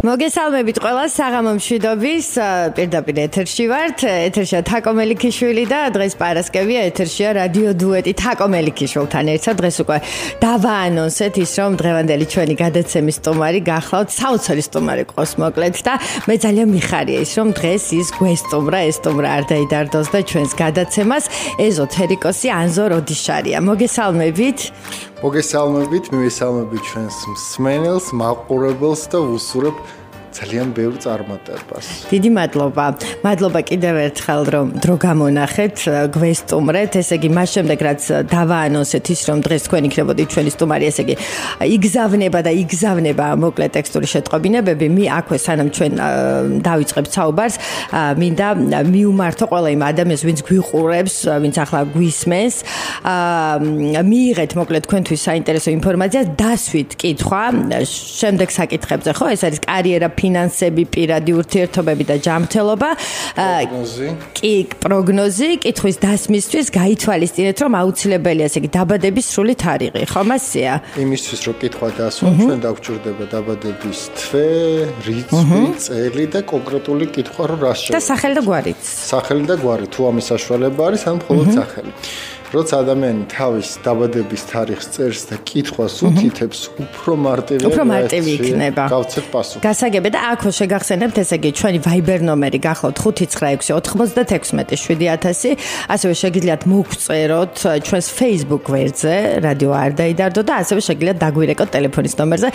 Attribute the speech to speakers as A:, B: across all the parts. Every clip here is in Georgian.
A: მოგესალმებით ყველას საღამო მშვიდობის პირდაპირ ეთერში ვართ. ეთერშია თაკო მელიქიშვილი და დღეს პარასკევია, ეთერშია რადიო დუეტი თაკო მელიქიშვილთან ერთად. დღეს უკვე დავაანონსეთ ის, რომ დღევანდელი ჩვენი გადაცემის სტუმარი გახლავთ საოცარი სტუმარი ყავს მოკლედ და მე ძალიან მიხარია ის, რომ დღეს ის გვესტუმრა, ეს სტუმრა არ დაიდარდოს და ჩვენს გადაცემას ეზოთერიკოსი ანზო როდიშარია. მოგესალმებით.
B: მოგესალმებით, მივესალმებით ჩვენს მსმენელს, მაყურებელს და ვუსურებ ძალიან ბევრ წარმატებას.
A: დიდი მადლობა. მადლობა კიდევ ერთხელ, რომ დრო გამონახეთ, გვესტუმრეთ. ესე იგი, მას შემდეგ რაც დავაანონსეთ ის, რომ დღეს თქვენ იქნებოდით ჩვენი სტუმარი, ესე იგი, იგზავნება მოკლე ტექსტური შეტყობინებები. აქვე სანამ ჩვენ დავიწყებთ საუბარს, მინდა მიუმართო ყველა იმ ადამიანს, ვინც გვიყურებს, ვინც ახლა გვისმენს, მიიღეთ მოკლედ თქვენთვის საინტერესო ინფორმაცია, დასვით კითხვა შემდეგ საკითხებზე, ხო? ეს არის კარიერა, ფინანსები, პირადი ურთიერთობები და ჯანმრთელობა. პროგნოზი, კითხვის დასმისთვის გაითვალისწინეთ, რომ აუცილებელია ესე იგი დაბადების სრული თარიღი, ხო მასია?
B: იმისთვის რომ კითხვა დასვათ, ჩვენ დაგვჭირდება დაბადების თვე, რიცხვი, წელი და კონკრეტული კითხვა რომ რა შევა.
A: და სახელი და გვარი.
B: სახელი და გვარი, თუ ამის საშუალება არის, ან მხოლოდ სახელი. როცა ადამიანი თავის დაბადების თარიღს წერს და კითხვას უთითებს, უფრო მარტივი იქნება. გავცეთ პასუხი.
A: გასაგებია და აქვე შეგახსენებთ, ესე იგი, ჩვენი Viber ნომერი გახლავთ 596-96-7000, ასევე შეგიძლიათ მოგვწეროთ ჩვენს Facebook გვერდზე, რადიო არ დაიდარდო და ასევე შეგიძლიათ დაგვირეკოთ ტელეფონის ნომერზე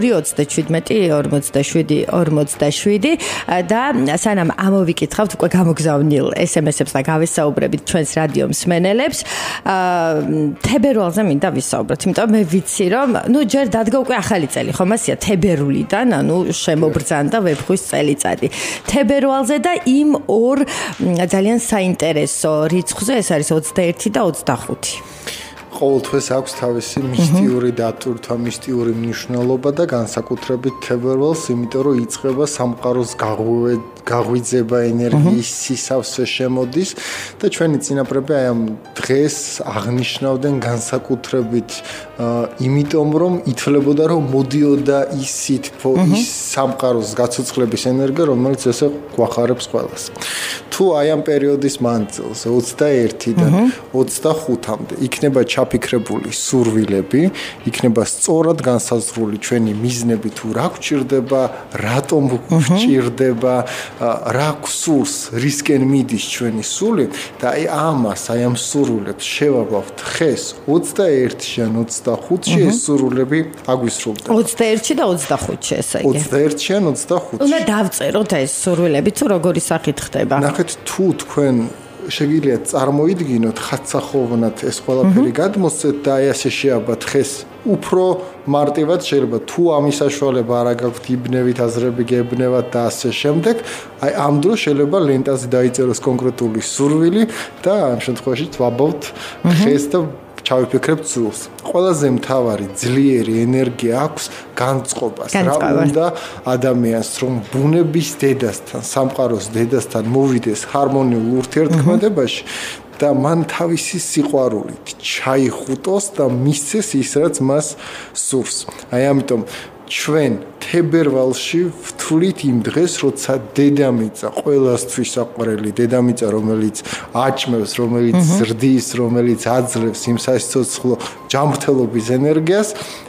A: 227-47-47 და სანამ ამოვიკითხავთ უკვე გამოგზავნილ SMS-ებს და გავესაუბრებით ჩვენს რადიო მსმენელებს. თებერვალზე მინდა ვისაუბროთ, იმიტომ მე ვიცი რომ ჯერ დადგა უკვე ახალი წელი, ხო მასია თებერვლიდან, შემობრძანდა ვეფხვის წელიწადი. თებერვალზე და იმ ორ ძალიან საინტერესო რიცხვზე, ეს არის 21 და 25.
B: ყოველთვის აქვს თავისი მისტიური დატვირთვა, მისტიური მნიშვნელობა და განსაკუთრებით თებერვალს, იმიტომ რომ იწყება სამყაროს გაღვიძება, ენერგიის სისავსე შემოდის და ჩვენი წინაპრები აი ამ დღეს აღნიშნავდნენ განსაკუთრებით, იმიტომ რომ ითვლებოდა რომ მოდიოდა ის სითბო, ის სამყაროს გაცოცხლების ენერგია, რომელიც ესე გვახარებს ყველას. თუ აი ამ პერიოდის მანძილზე 21-დან 25-მდე იქნება ჩაფიქრებული სურვილები, იქნება სწორად განსაზღვრული ჩვენი მიზნები, თუ რა გვჭირდება, რატომ გვჭირდება, რა გვსურს, რისკენ მიდის ჩვენი სული და აი ამ სურვილებს შევაბავთ ხეს 21-ში ან 25-ში ეს სურვილები აგვისრულდება.
A: 21-ში და 25-ში ესე იგი.
B: 21-ში ან 25-ში.
A: უნდა დავწეროთ ეს სურვილები, თუ როგორი სახით ხდება.
B: ნახეთ, თუ თქვენ შეგიძლიათ წარმოიდგინოთ ხათსახოვნად ეს ყველაფერი გადმოსცეთ და აი ასე შეაბათ ხეს უფრო მარტივად შეიძლება თუ ამის საშუალება არ გაქვთ იბნევით აზრები გებნევათ და ასე შემდეგ აი ამ დროს შეიძლება ლენტაზე დაიწეროს კონკრეტული სურვილი და ამ შემთხვევაში ვაბავთ ხეს და ჩავიფიქრებთ სულს. ყველაზე მთავარი ძლიერი ენერგია აქვს განწყობას. რა უნდა ადამიანს რომ ბუნების დედასთან, სამყაროს დედასთან მოვიდეს ჰარმონიულ ურთიერთქმედებაში და მან თავისი სიყვარულით ჩაიხუტოს და მისცეს ის რაც მას სურს. აი ამიტომ ჩვენ თებერვალში ვთვლით იმ დღეს, როცა დედამიწა ყველასთვის საყვარელი დედამიწა, რომელიც აჭმევს, რომელიც ზრდის, რომელიც აძლევს იმ სასიცოცხლო ჯანმრთელობის ენერგიას,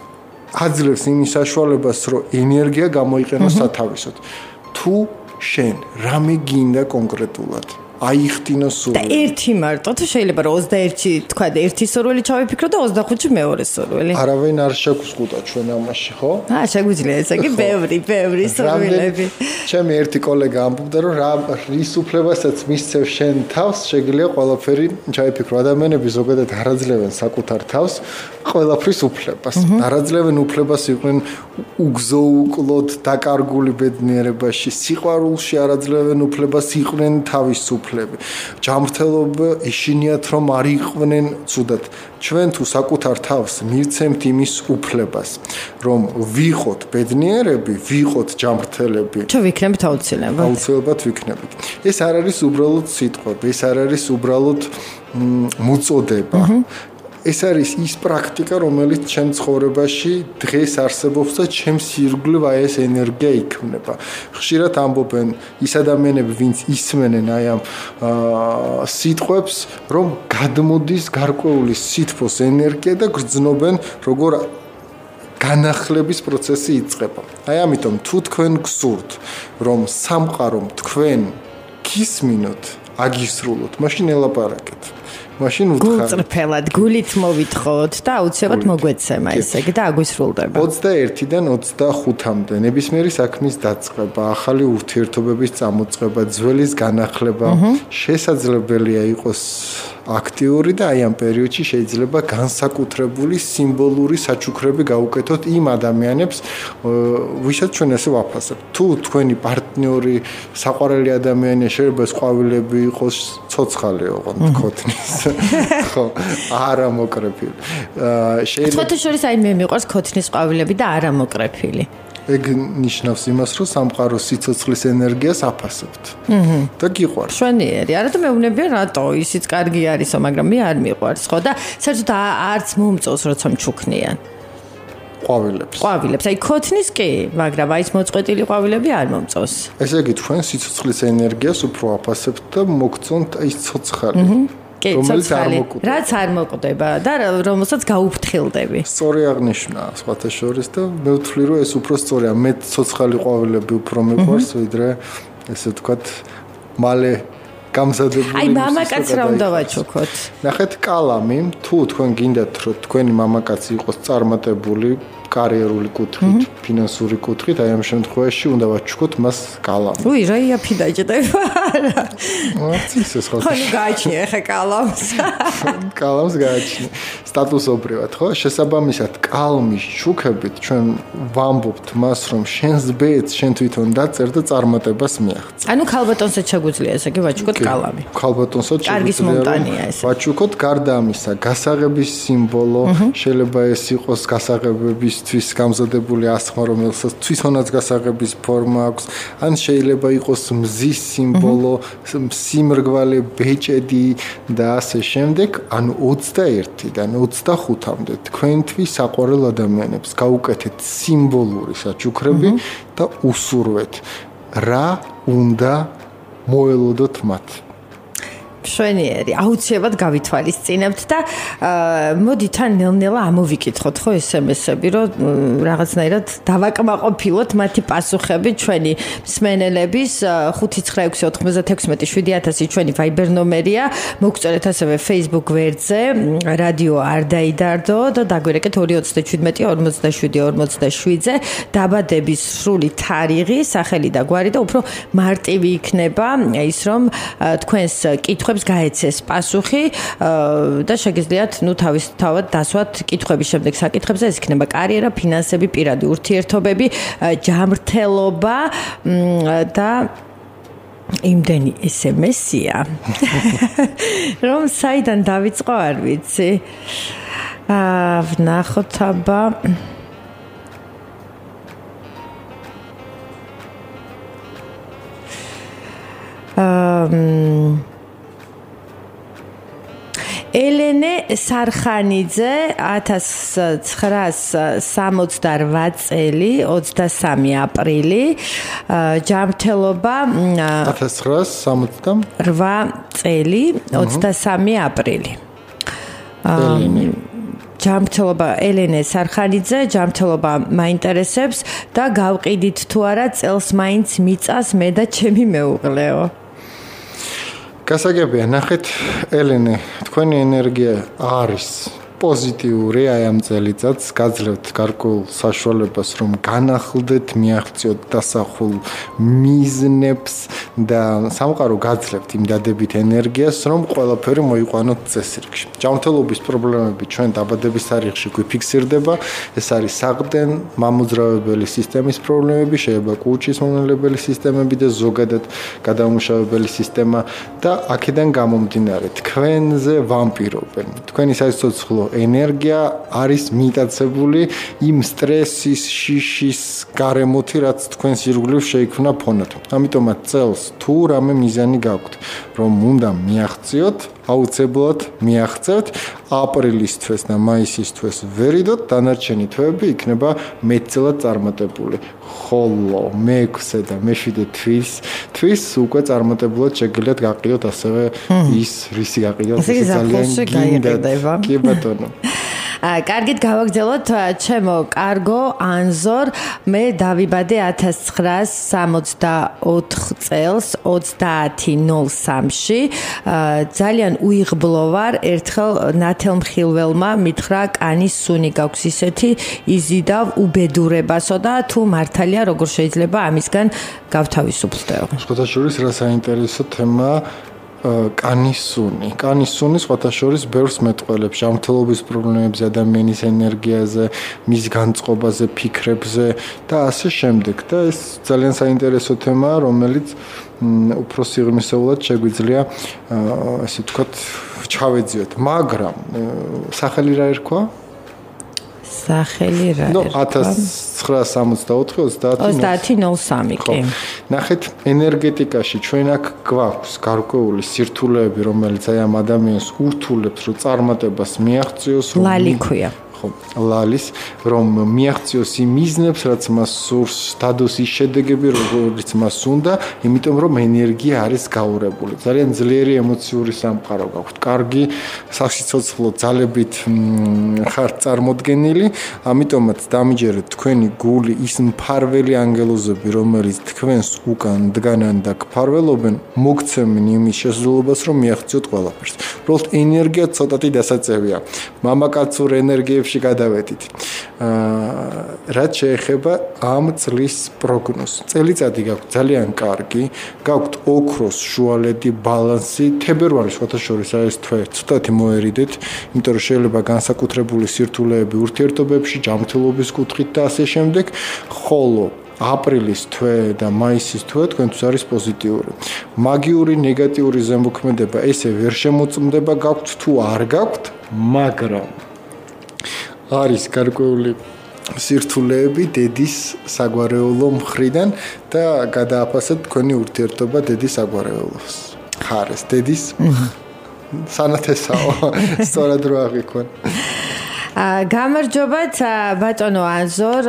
B: აძლევს იმის საშუალებას, რომ ენერგია გამოიყენოს სათავისოდ. თუ შენ რამე გინდა კონკრეტულად აიხტინო სურვილი.
A: და ერთი მარტო თუ შეიძლება რომ 21-ში თქვა და ერთი სურვილი ჩავიფიქრო და 25-ში მეორე სურვილი.
B: არავინ არ შეგვსყუდა ჩვენ ამაში, ხო?
A: შეგვიძლია ესე იგი ბევრი სურვილები.
B: ჩემი ერთი კოლეგა ამბობდა რომ რის უფლებასაც მისცევ შენ თავს, შეგიძლია ყველაფერი ჩაიფიქრო. ადამიანები ზოგადად არ აძლევენ საკუთარ თავს ყველაფრის უფლებას. არ აძლევენ უფლებას იყვნენ უგზოუკლოდ დაკარგული ბედნიერებაში, სიყვარულში არ აძლევენ უფლებას იყვნენ თავისუფლები. ჯანმრთელობა ეშინიათ რომ არ იყვნენ ცუდად. ჩვენ თუ საკუთარ თავს მივცემთ იმის უფლებას, რომ ვიყოთ ბედნიერები, ვიყოთ ჯანმრთელები.
A: თუ ვიქნებით აუცილებლად.
B: აუცილებლად ვიქნებით. ეს არ არის უბრალოდ სიტყვები, ეს არ არის უბრალოდ მოწოდება. ეს არის ის პრაქტიკა, რომელიც ჩემ ცხოვრებაში დღეს არსებობს და ჩემს ირგვლივ აი ეს ენერგია იქმნება. ხშირად ამბობენ ის ადამიანები, ვინც ისმენენ აი ამ სიტყვებს, რომ გადმოდის გარკვეული სითბოს ენერგია და გრძნობენ, როგორ განახლების პროცესი იწყება. აი ამიტომ თუ თქვენ გსურთ, რომ სამყარომ თქვენ გისმინოთ, აგისრულოთ, მაშინ ელაპარაკეთ. მაშინ უთხარით.
A: გულწრფელად, გულით მოვითხოვოთ და აუცილებლად მოგვეცემა ესე იგი და აგვისრულდება.
B: 21-დან 25-მდე ნებისმიერი საქმის დაწყება, ახალი ურთიერთობების წამოწყება, ძველის განახლება შესაძლებელია იყოს აქტიური და აი ამ პერიოდში შეიძლება განსაკუთრებული სიმბოლური საჩუქრები გაუკეთოთ იმ ადამიანებს, ვისაც ჩვენ ესე ვაფასებთ. თუ თქვენი პარტნიორი, საყვარელი ადამიანია, შეიძლება ეს ყვავილები იყოს ცოცხალი ოღონდ ქოთნის. ხო, არა მოკრეფილი.
A: შეიძლება შორის აი მე მიყვარს ქოთნის ყვავილები და არა მოკრეფილი.
B: ეგ ნიშნავს იმას, რომ სამყაროს სიცოცხლის ენერგიას აფასებთ. და გიყვარს.
A: შვენიერი. არადა მეუბნებიან რატო ისიც კარგი არისო, მაგრამ მე არ მიყვარს, ხო და საერთოდ არც მომწონს როცა მჩუქნიან. ყვავილებს. აი ქოთნის კი, მაგრამ აი ეს მოწყვეტილი ყვავილები არ მომწონს.
B: ესე იგი თქვენ სიცოცხლის ენერგიას უფრო აფასებთ და მოგწონთ აი ცოცხალი. რომელიც არ მოკვდება.
A: რაც არ მოკვდება და რომელსაც გაუფრთხილდები.
B: სწორი აღნიშნა სხვათა შორის და მე ვთვლი რომ ეს უფრო სწორია. მე ცოცხალი ყვავილები უფრო მიყვარს, ვიდრე ესე ვთქვათ, მალე გამზადებული.
A: აი მამაკაც რა უნდა ვაჩუქოთ?
B: ნახეთ კალამი, თუ თქვენ გინდათ რომ თქვენი მამაკაცი იყოს წარმატებული კარიერული კუთხით, ფინანსური კუთხით, აი ამ შემთხვევაში უნდა ვაჩუქოთ მას კალამი.
A: უი, რა იაფი დაჭდება.
B: არც ისე ხო.
A: ხო, გააჩნია ხა კალამს.
B: კალამს გააჩნია. სტატუსობრივად, ხო? შესაბამისად, კალმის შუქებით ჩვენ ვამბობთ მას, რომ შენს ბედს შენ თვითონ დაწერ და წარმატებას მიაღწევ.
A: ანუ ქალბატონსაც შეგვიძლია ესე იგი ვაჩუქოთ კალამი.
B: ქალბატონსაც
A: კარგის მომტანია ეს.
B: ვაჩუქოთ გარდა ამისა, გასაღების სიმბოლო, შეიძლება ეს იყოს გასაღებებისთვის გამზადებული ასხმა, რომელსაც თვითონაც გასაღების ფორმა აქვს, ან შეიძლება იყოს მზის სიმბოლო, სიმრგვალე, ბეჭედი და ასე შემდეგ, ანუ 21-დან 25-მდე თქვენთვის საყვარელ ადამიანებს გაუკეთეთ სიმბოლური საჩუქრები და უსურვეთ რა უნდა მოელოდოთ მათ.
A: შვენიერი, აუცილებლად გავითვალისწინებთ და მოდი თან ნელ-ნელა ამოვიკითხოთ ხო SMS-ები, რომ რაღაცნაირად დავაკმაყოფილოთ მათი პასუხები ჩვენი მსმენელების 596-96-7000 ჩვენი Viber ნომერია, მოგწერეთ ასევე Facebook გვერდზე რადიო არ დაიდარდო და დაგვირეკეთ 237-47-47-ზე დაბადების სრული თარიღი, სახელი და გვარი და უფრო მარტივი იქნება ის რომ თქვენს კითხვებს გაეცეს პასუხი და შეგიძლიათ თავისთავად დასვათ კითხვების შემდეგ საკითხებზე, ეს იქნება კარიერა, ფინანსები, პირადი ურთიერთობები, ჯანმრთელობა და იმდენი SMS-ია. რომ საიდან დავიწყო არ ვიცი. ვნახოთ აბა ელენე სარხანიძე 1968 წელი 23 აპრილი ჯანმრთელობა
B: 1968
A: წელი 23 აპრილი ჯანმრთელობა ელენე სარხანიძე ჯანმრთელობა მაინტერესებს და გავყიდით თუ არა წელს მაინც მიწას მე და ჩემი მეუღლეო.
B: გასაგებია, ნახეთ ელენე, თქვენი ენერგია არის პოზიტიური აი ამ წელიწადს, გაძლევთ გარკვეულ საშუალებას, რომ განახლდეთ, მიაღწიოთ დასახულ მიზნებს და სამყარო გაძლევთ იმ დადებით ენერგიას, რომ ყველაფერი მოიყვანოთ წესრიგში. ჯანმრთელობის პრობლემები ჩვენ დაბადების თარიღში გვიფიქსირდება, ეს არის საყრდენ, მამოძრავებელი სისტემის პრობლემები, შეიძლება კუჭის მომნელებელი სისტემები და ზოგადად გადამამუშავებელი სისტემა და აქედან გამომდინარე თქვენზე ვამპირობენ. თქვენი სიცოცხლო ენერგია არის მიტაცებული იმ სტრესის, შიშის გარემოთი, რაც თქვენს ირგვლივ შეიქმნა ფონად. ამიტომაც წელს თუ რამე მიზანი გაქვთ, რომ უნდა მიაღწიოთ, აუცილებლად მიაღწევთ. აპრილის თვეს და მაისის თვეს ვერიდოთ, დანარჩენი თვეები იქნება მეტწილად წარმატებული. ხოლო მე-6 და მე-7 თვის უკვე წარმატებულად შეგიძლიათ გაყიდოთ ასევე ის რისი გაყიდოთ ძალიან გინდათ. კი ბატონო.
A: კარგით გავაგრძელოთ ჩემო კარგო ანზორ მე დავიბადე 1964 წელს 30:03-ში ძალიან უიღბლო ვარ ერთხელ ნათელმხილველმა მითხრა კანის სუნი გაქვს ისეთი იზიდავ უბედურებასო და თუ მართალია როგორ შეიძლება ამისგან გავთავისუფლდეო
B: შეხოთაშორის რა საინტერესო თემაა კანის სუნი. კანის სუნი სხვათა შორის ბევრს მეტყველებს ჯანმრთელობის პრობლემებზე, ადამიანის ენერგიაზე, მის განწყობაზე, ფიქრებზე და ასე შემდეგ. და ეს ძალიან საინტერესო თემაა, რომელიც უფრო სიღრმისეულად შეგვიძლია ასე ვთქვათ, ჩავეძიოთ. მაგრამ სახელი რა ერქვა?
A: სახელი რა ერქვა?
B: 1964-30-03 კი. ნახეთ, ენერგეტიკაში ჩვენ აქ გვაქვს გარკვეული სირთულეები, რომელიც აი ამ ადამიანს ურთულებს, რომ წარმატებას მიაღწიოს,
A: რომ ლალი ქვია.
B: ლალის რომ მიაღწიოს იმ მიზნებს, რაც მას სურს, დადოს ის შედეგები, როგორც მას უნდა, იმიტომ რომ ენერგია არის გაურებული. ძალიან ძლიერი ემოციური სამყარო გაქვთ. კარგი საშიცოცხლო ძალებით ხართ წარმოდგენილი, ამიტომაც დამიჯერეთ თქვენი გული ის მფარველი ანგელოზები, რომელიც თქვენს უკან დგანან და გფარველობენ, მოგცემენ იმის შესაძლებლობას, რომ მიაღწიოთ ყველაფერს. უბრალოდ ენერგია ცოტათი დასაწევია. მამაკაცურ ენერგიებში გადავედით. რაც შეეხება ამ წლის პროგნოზს. წელიწადი გაქვთ ძალიან კარგი, გაქვთ ოქროს შუალედი ბალანსი, თებერვალი სხვათა შორის ეს თვე ცოტათი მოერიდეთ, იმიტომ რომ შეიძლება განსაკუთრებული სირთულეები ურთიერთობებში, ჯანმრთელობის კუთხით და ასე შემდეგ, ხოლო აპრილის თვე და მაისის თვე თქვენთვის არის პოზიტიური. მაგიური ნეგატიური ზემოქმედება ესე ვერ შემოწმდება, გაქვთ თუ არ გაქვთ, მაგრამ არის გარკვეული სირთულეები დედის საგვარეულო მხრიდან და გადააფასეთ თქვენი ურთიერთობა დედის საგვარეულოს. ხარეს დედის სანათესაო სწორად რო აღიქვან.
A: გამარჯობათ ბატონო ანზორ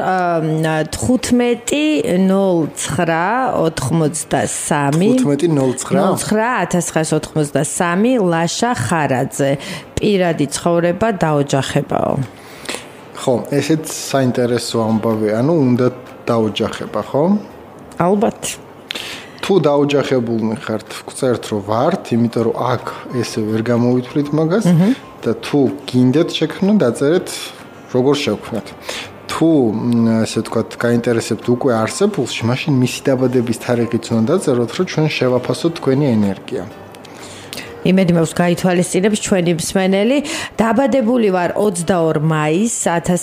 A: 15:09-1983 ლაშა ხარაძე პირადი ცხოვრება დაოჯახებაო.
B: ხო, ესეც საინტერესო ამბავია, ანუ უნდა დაოჯახება, ხო?
A: ალბათ.
B: თუ დაოჯახებულნი ხართ, გწერთ რომ ვართ, იმიტომ რომ აქ ესე ვერ გამოვითვლით მაგას და თუ გინდათ შექმნა, დაწერეთ როგორ შევქმნათ. თუ ასე ვთქვათ, გაინტერესებთ უკვე არსებულში, მაშინ მისი დაბადების თარიღიც უნდა დაწეროთ, რომ ჩვენ შევაფასოთ თქვენი ენერგია.
A: იმედი მაქვს გაითვალისწინებს ჩვენი მსმენელი. დაბადებული ვარ 22 მაისს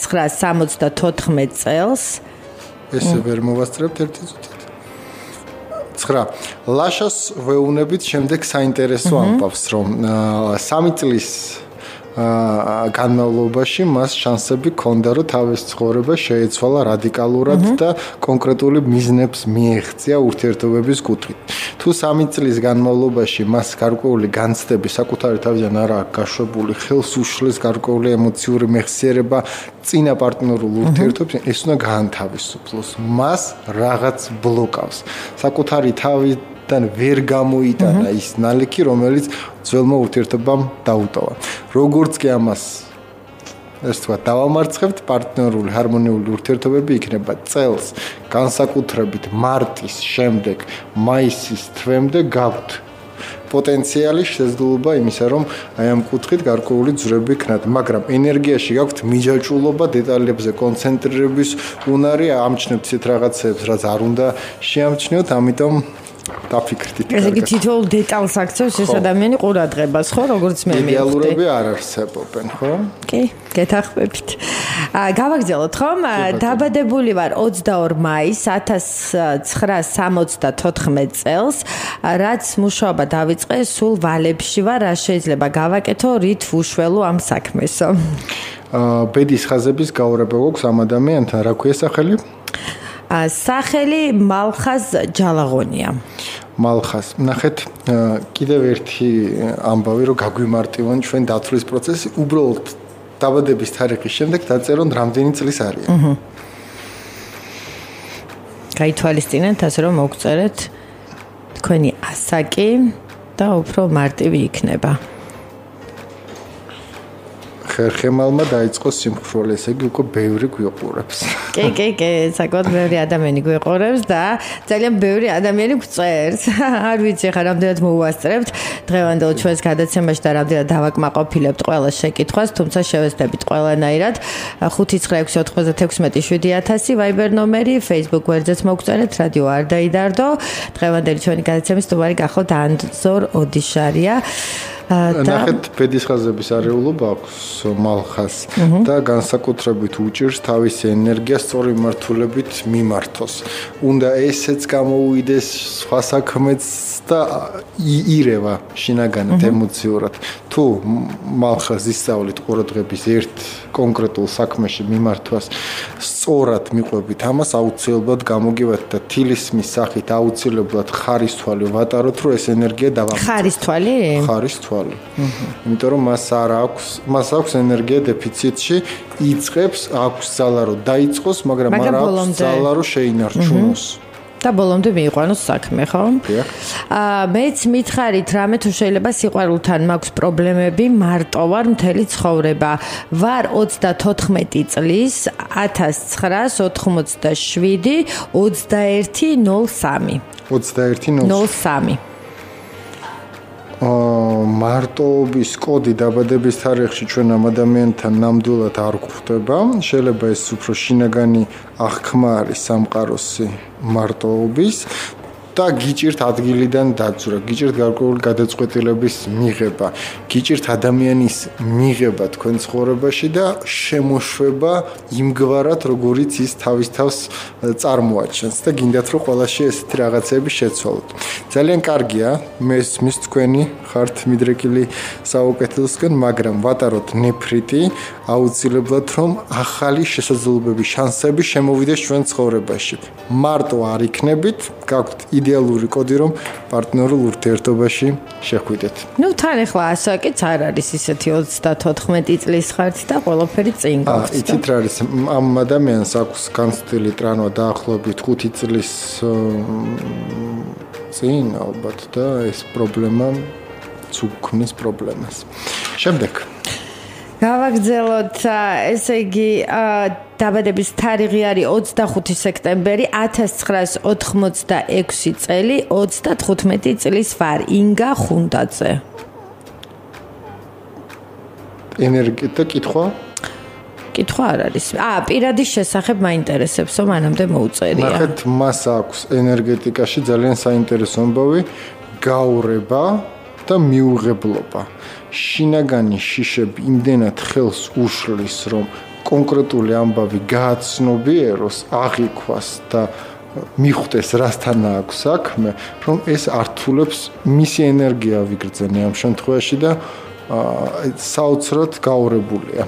A: 1974 წელს.
B: ესე ვერ მოვასწრებთ ერთი წუთით. 9. ლაშას ვეუბნებით შემდეგ საინტერესო ამბავს, რომ 3 წლის განმავლობაში მას შანსები ჰქონდა, რომ თავის ცხოვრება შეეცვალა რადიკალურად და კონკრეტული მიზნებს მიეღწია ურთიერთობების კუთხით. თუ 3 წლის განმავლობაში მას გარკვეული განცდები საკუთარი თავიდან არ აქვს გაშვებული, ხელს უშლის გარკვეული ემოციური მეხსიერება წინა პარტნიორულ ურთიერთობებში, ეს უნდა გაანთავისუფლოს. მას რაღაც ბლოკავს. საკუთარი თავი ვერ გამოიტანა ის ნალექი, რომელიც ძველმა ურთიერთობამ დაუტოვა. როგორც კი ამას ეს თქვა დავამარცხებთ, პარტნიორული ჰარმონიული ურთიერთობები იქნება წელს, განსაკუთრებით მარტის შემდეგ, მაისის თვემდე გაქვთ პოტენციალი შესაძლებლობა იმისა, რომ აი ამ კუთხით გარკვეული ძვრები ქნათ, მაგრამ ენერგიაში გაქვთ მიჯაჭვულობა, დეტალებზე კონცენტრირების უნარი, ამჩნევთ ისეთ რაღაცებს, რაც არ უნდა შეამჩნიოთ, ამიტომ დაფიქრდით.
A: ესე იგი თითოეულ დეტალს აქცევს ეს ადამიანი ყურადღებას, ხო, როგორც მე მივხვდი.
B: იდეალურები არ არსებობენ, ხო?
A: კი, გეთახმებით. გავაგრძელოთ, ხომ? დაბადებული ვარ 22 მაისს 1974 წელს, რაც მუშაობა დავიწყე სულ ვალებში ვარ, რა შეიძლება გავაკეთო, რით ვუშველო ამ საქმესო.
B: ბედის ხაზების გაურება გვაქვს ამ ადამიანთან, რა ქვია სახელი?
A: სახელი მალხაზ ჯალაღონია.
B: მალხას. ნახეთ, კიდევ ერთი ამბავი, რომ გაგვიმარტივონ ჩვენ დათვლის პროცესი, უბრალოდ დაბადების თარიღის შემდეგ დაწერონ რამდენი წლის არიან.
A: გაითვალისწინეთ, ასე რომ მოგწერეთ თქვენი ასაკი და უფრო მარტივი იქნება.
B: ხერხემალმა დაიწყო სიმხვროლე, ესე იგი უკვე ბევრი გვიყურებს.
A: კი, საკმაოდ ბევრი ადამიანი გვიყურებს და ძალიან ბევრი ადამიანი გვწერს. არ ვიცი ხა რამდენად მოუასწრებთ დღევანდელ ჩვენს გადაცემაში და რამდენად დავაკმაყოფილებთ ყველა შეკითხვას, თუმცა შევეცდებით ყველანაირად. 599967000 Viber ნომერი, Facebook გვერდზეც მოგწერეთ, რადიო არ დაიდარდო. დღევანდელი ჩვენი გადაცემის სტუმარი გახლავთ ანზორ ოდიშარია.
B: ნახეთ, ბედისხაზების არეულობა აქვს მალხას და განსაკუთრებით უჭირს თავისი ენერგია სწორი მართულებით მიმართოს. უნდა ესეც გამოუიდეს სხვა საქმეც და ირევა შინაგანად ემოციურად. თუ მალხას ისწავლით ყურადღების ერთ კონკრეტულ საქმეში მიმართვას, სწორად მიყვებით ამას, აუცილებლად გამოგივათ და თილისმის სახით აუცილებლად ხარისთვალი ვატაროთ, რომ ეს ენერგია დავამატოთ.
A: ხარისთვალი?
B: ხარისთვალი. იმიტომ რომ მას აქვს ენერგია დეფიციტში, იწყებს, აქვს ძალა რომ დაიწყოს, მაგრამ არ აქვს ძალა რომ შეინარჩუნოს.
A: და ბოლომდე მიიყვანოს საქმე, ხო? მეც მითხარით, რამე თუ შეიძლება სიყვარულთან მაქვს პრობლემები, მარტო ვარ მთელი ცხოვრება. ვარ 34 წლის 1987 2103. 2103.
B: მარტოობის კოდი დაბადების თარიღში ჩვენ ამ ადამიანთან ნამდვილად არ გვხვდება. შეიძლება ეს უფრო შინაგანი აღქმა არის სამყაროსი მარტოობის და გიჭირთ ადგილიდან დაძვრა, გიჭირთ გარკვეული გადაწყვეტილების მიღება, გიჭირთ ადამიანის მიღება თქვენ ცხოვრებაში და შემოშვება იმგვარად, როგორიც ის თავის თავს წარმოაჩენს და გინდათ რომ ყველაში ესეთი რაღაცები შეცვალოთ. ძალიან კარგია, მის თქვენი ხართ მიდრეკილი საუკეთესოსკენ, მაგრამ ვატაროთ ნეფრიტი, აუცილებლად რომ ახალი შესაძლებლობები, შანსები შემოვიდეს ჩვენ ცხოვრებაში. მარტო არ იქნებით, გაქვთ იდეალური კოდი, რომ პარტნიორულ ურთიერთობაში შეხვიდეთ.
A: თან ახლა ასაკიც არ არის ისეთი 34 წლის ხართ და ყველაფერი წინ გაქვს.
B: იცით რა არის, ამ ადამიანს აქვს განცდილი ტრანვა დაახლოებით 5 წლის წინ ალბათ და ეს პრობლემა ცუქნის პრობლემას. შემდეგ
A: გავაგრძელოთ, ესე იგი, დაბადების თარიღი არის 25 სექტემბერი 1986 წელი, 35 წლის ვარ, ინგა ხუნდაძე.
B: ენერგეტიკა კითხვა?
A: კითხვა არ არის. პირადის შესახებ მაინტერესებსო, მანამდე მოუწერია.
B: ნახეთ, მას აქვს ენერგეტიკაში ძალიან საინტერესო ამბავი, გაურება და მიუღებლობა. შინაგანი შიშები იმდენად ხელს უშლის, რომ კონკრეტული ამბავი გააცნობიეროს, აღიქვას და მიხვდეს რასთან აქვს საქმე, რომ ეს ართულებს მისი ენერგია ვიგრძენე ამ შემთხვევაში და საოცრად გაურებულია.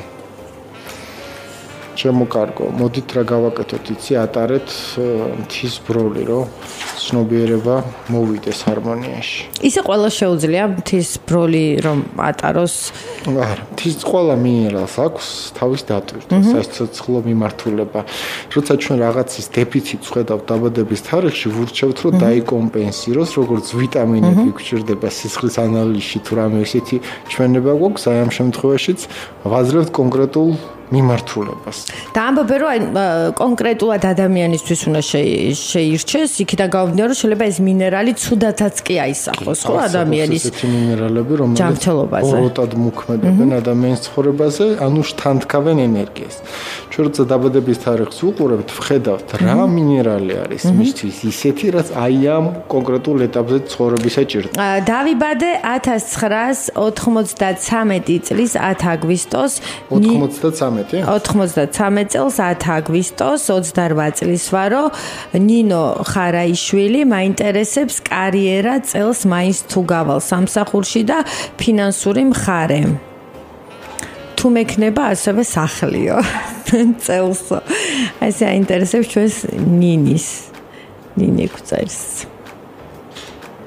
B: შემოკარგო, მოდით რა გავაკეთოთ, იცი, ატარეთ მთის ბროლი, რომ ცნობიერება მოვიდეს ჰარმონიაში.
A: ისე ყველა შეუძლია მთის ბროლი რომ ატაროს?
B: არა, მთის ყველა მინერალს აქვს თავის დატვირთვა, სასიცოცხლო მიმართულება. როცა ჩვენ რაღაცის დეფიციტს ხედავთ დაბადების თარიღში, ვურჩევთ, რომ დაიკომპენსიროს, როგორც ვიტამინები გვჭირდება სისხლის ანალიზში თუ რამე ესეთი ჩვენება გვაქვს, აი ამ შემთხვევაშიც ვაძლევთ კონკრეტულ მიმართულებას.
A: და ამბობენ რომ კონკრეტულად ადამიანისთვის უნდა შეირჩეს, იქიდან გამომდინარე რომ შეიძლება ეს მინერალი ცუდათაც კი აისახოს, ხო, ადამიანის
B: ესეთი მინერალები, რომელიც
A: ჯანმრთელობაზე
B: ბოროტად მოქმედებენ ადამიანის ცხოვრებაზე, ანუ შთანთქავენ ენერგიას. ჩვენ როცა დაბადების თარიღს ვუყურებთ, ვხედავთ რა მინერალი არის მისთვის ისეთი, რაც აი ამ კონკრეტულ ეტაპზე ცხოვრების ეჭირდება.
A: დავიბადე 1993 წლის 10 აგვისტოს 93 წელს 10 აგვისტოს 28 წლის ვარო, ნინო ხარაიშვილი, მაინტერესებს კარიერა, წელს მაინც თუ გავალ სამსახურში და ფინანსური მხარე. თუ მექნება ასევე სახლიო წელსო. ესე აინტერესებს ჩვენს ნინი გვწერს.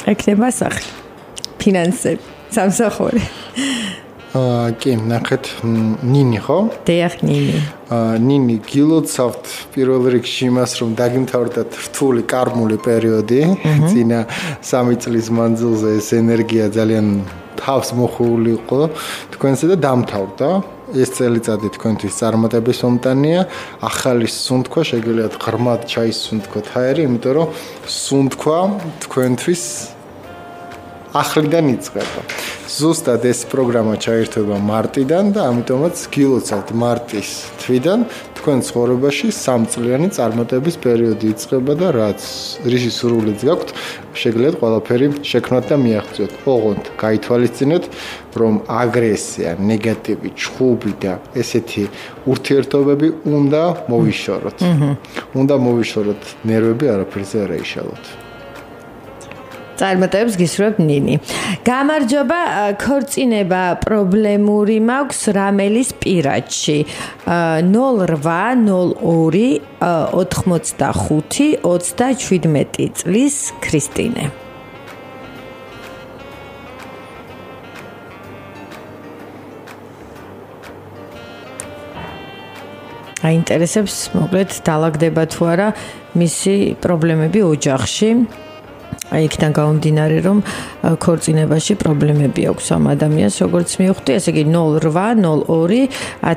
A: ეკნება სახლი. ფინანსები, სამსახური.
B: კი, ნახეთ, ნინი ხო?
A: დიახ, ნინი.
B: ნინი, გილოცავთ პირველ რიგში იმას, რომ დაგიმთავრდათ რთული კარმული პერიოდი, წინა 3 წლის მანძილზე ეს ენერგია ძალიან თავს მოხული იყო თქვენსა და დამთავრდა. ეს წელიწადი თქვენთვის წარმატების მომტანია. ახალი სუნთქვა შეგიძლიათ ღრმად ჩაისუნთქოთ ჰაერი, იმიტომ რომ სუნთქვა თქვენთვის ახლიდან იწყება. ზუსტად ეს პროგრამა ჩაერთვება მარტიდან და ამიტომაც გილოცავთ მარტის თვიდან თქვენ ცხოვრებაში 3 წლიანი წარმატების პერიოდი იწყება და რაც რისი სურვილიც გაქვთ, შეგიძლიათ ყველაფერი შექმნათ და მიაღწიოთ. ოღონდ გაითვალისწინეთ, რომ აგრესია, ნეგატივი, ჩხუბი და ესეთი ურთიერთობები უნდა მოვიშოროთ. უნდა მოვიშოროთ ნერვები, არაფერზე არ აიშალოთ.
A: წარმატებებს გისურვებ ნინი. გამარჯობა, ქორწინება პრობლემური მაქვს რამელის პირადში. 0802 85 37 წლის ქრისტინე. აინტერესებს, მოკლედ დაალაგდება თუ არა მისი პრობლემები ოჯახში. იქიდან გამომდინარე, რომ ქორწინებაში პრობლემები აქვს ამ ადამიანს, როგორც მივხვდი, ესე იგი 0802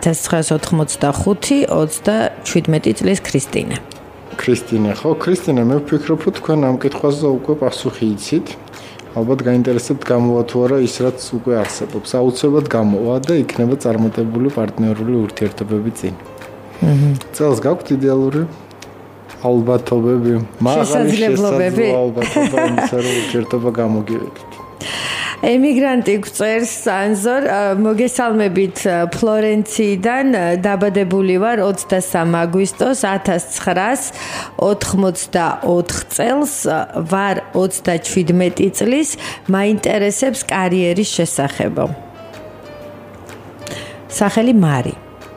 A: 1985 37 წლის ქრისტინე.
B: ქრისტინე, ხო, ქრისტინე, მე ვფიქრობ, რომ თქვენ ამ კითხვაზე უკვე პასუხი იცით. ალბათ გაინტერესებთ გამოვა თუ არა ის, რაც უკვე არსებობს. აუცილებლად გამოვა და იქნება წარმატებული პარტნიორული ურთიერთობები წინ. წელს გაქვთ იდეალური ალბათობები, მაღალი ალბათობა იმისა, რომ ურთიერთობა გამოგივიდეთ.
A: ემიგრანტი გვწერს ანზორ, მოგესალმებით ფლორენციიდან, დაბადებული ვარ 23 აგვისტოს 1984 წელს, ვარ 37 წლის, მაინტერესებს კარიერის შესახება. სახელი მარი.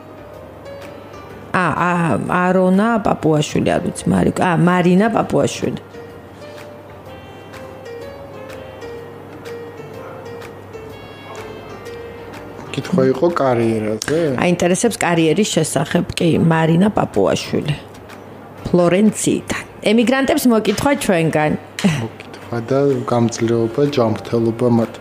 A: არონა პაპუაშვილი არ ვიცი, მარინა პაპუაშვილი.
B: კითხვა იყო კარიერაზე?
A: აინტერესებს კარიერის შესახებ, კი, მარინა პაპუაშვილი. ფლორენციიდან. ემიგრანტებს მოკითხვა ჩვენგან.
B: მოკითხვა და გამძლეობა, ჯანმრთელობა მათ.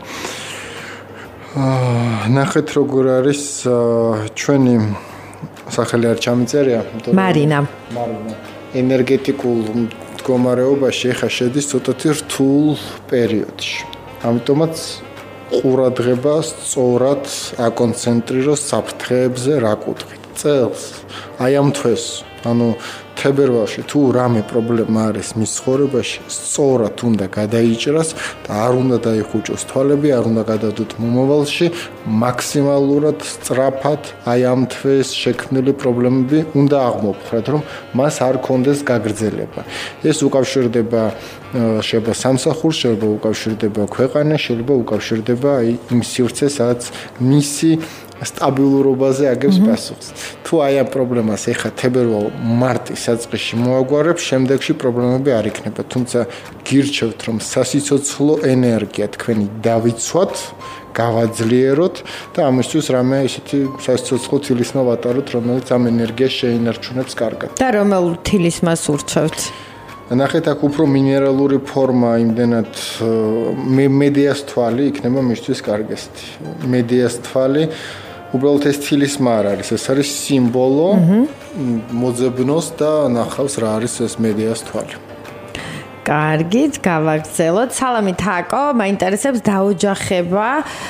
B: ნახეთ როგორ არის ჩვენი სახელი არ ჩამიწერია?
A: მარინა.
B: ენერგეტიკულ მდგომარეობაში ხა შედის ცოტათი რთულ პერიოდში. ამიტომაც ყურადღება სწორად აკონცენტრიროს საფრთხეებზე, რა კუთხით. წელს აი ამ თვეს, ანუ თებერვალში თუ რამე პრობლემა არის მის ცხოვრებაში, სწორად უნდა გადაიჭრას და არ უნდა დაიხუჭოს თვალები, არ უნდა გადადოთ მომავალში, მაქსიმალურად სწრაფად აი ამ თვეს შექმნილი პრობლემები უნდა აღმოფხრათ, რომ მას არ კონდეს გაგრძელება. ეს უკავშირდება შეიძლება სამსახურს, შეიძლება უკავშირდება ქვეყანას, შეიძლება უკავშირდება აი იმ სივრცეს, სადაც მისი სტაბილურობაზე აგებს პასუხს. თუ აი ამ პრობლემას ეხა თებერვალ-მარტის საწყისში მოაგვარებს, შემდეგში პრობლემები არ იქნება. თუმცა გირჩევთ, რომ სასიცოცხლო ენერგია თქვენი დავიცვათ, გავაძლიეროთ და ამისთვის რამე ისეთი სასიცოცხლო თილისმა ვატაროთ, რომელიც ამ ენერგიას შეინარჩუნებს კარგად.
A: და რომელ თილისმას ურჩევთ?
B: ნახეთ, აქ უფრო მინერალური ფორმა, იმდენად მედიას თვალი იქნება მისთვის კარგესტი. მედიას თვალი უბრალოდ ეს თილისმა არ არის, ეს არის სიმბოლო მოძებნოს და ნახავს რა არის ეს მედიას თვალი.
A: კარგით, გავაგრძელოთ. სალამი თაკო, მაინტერესებს დაოჯახება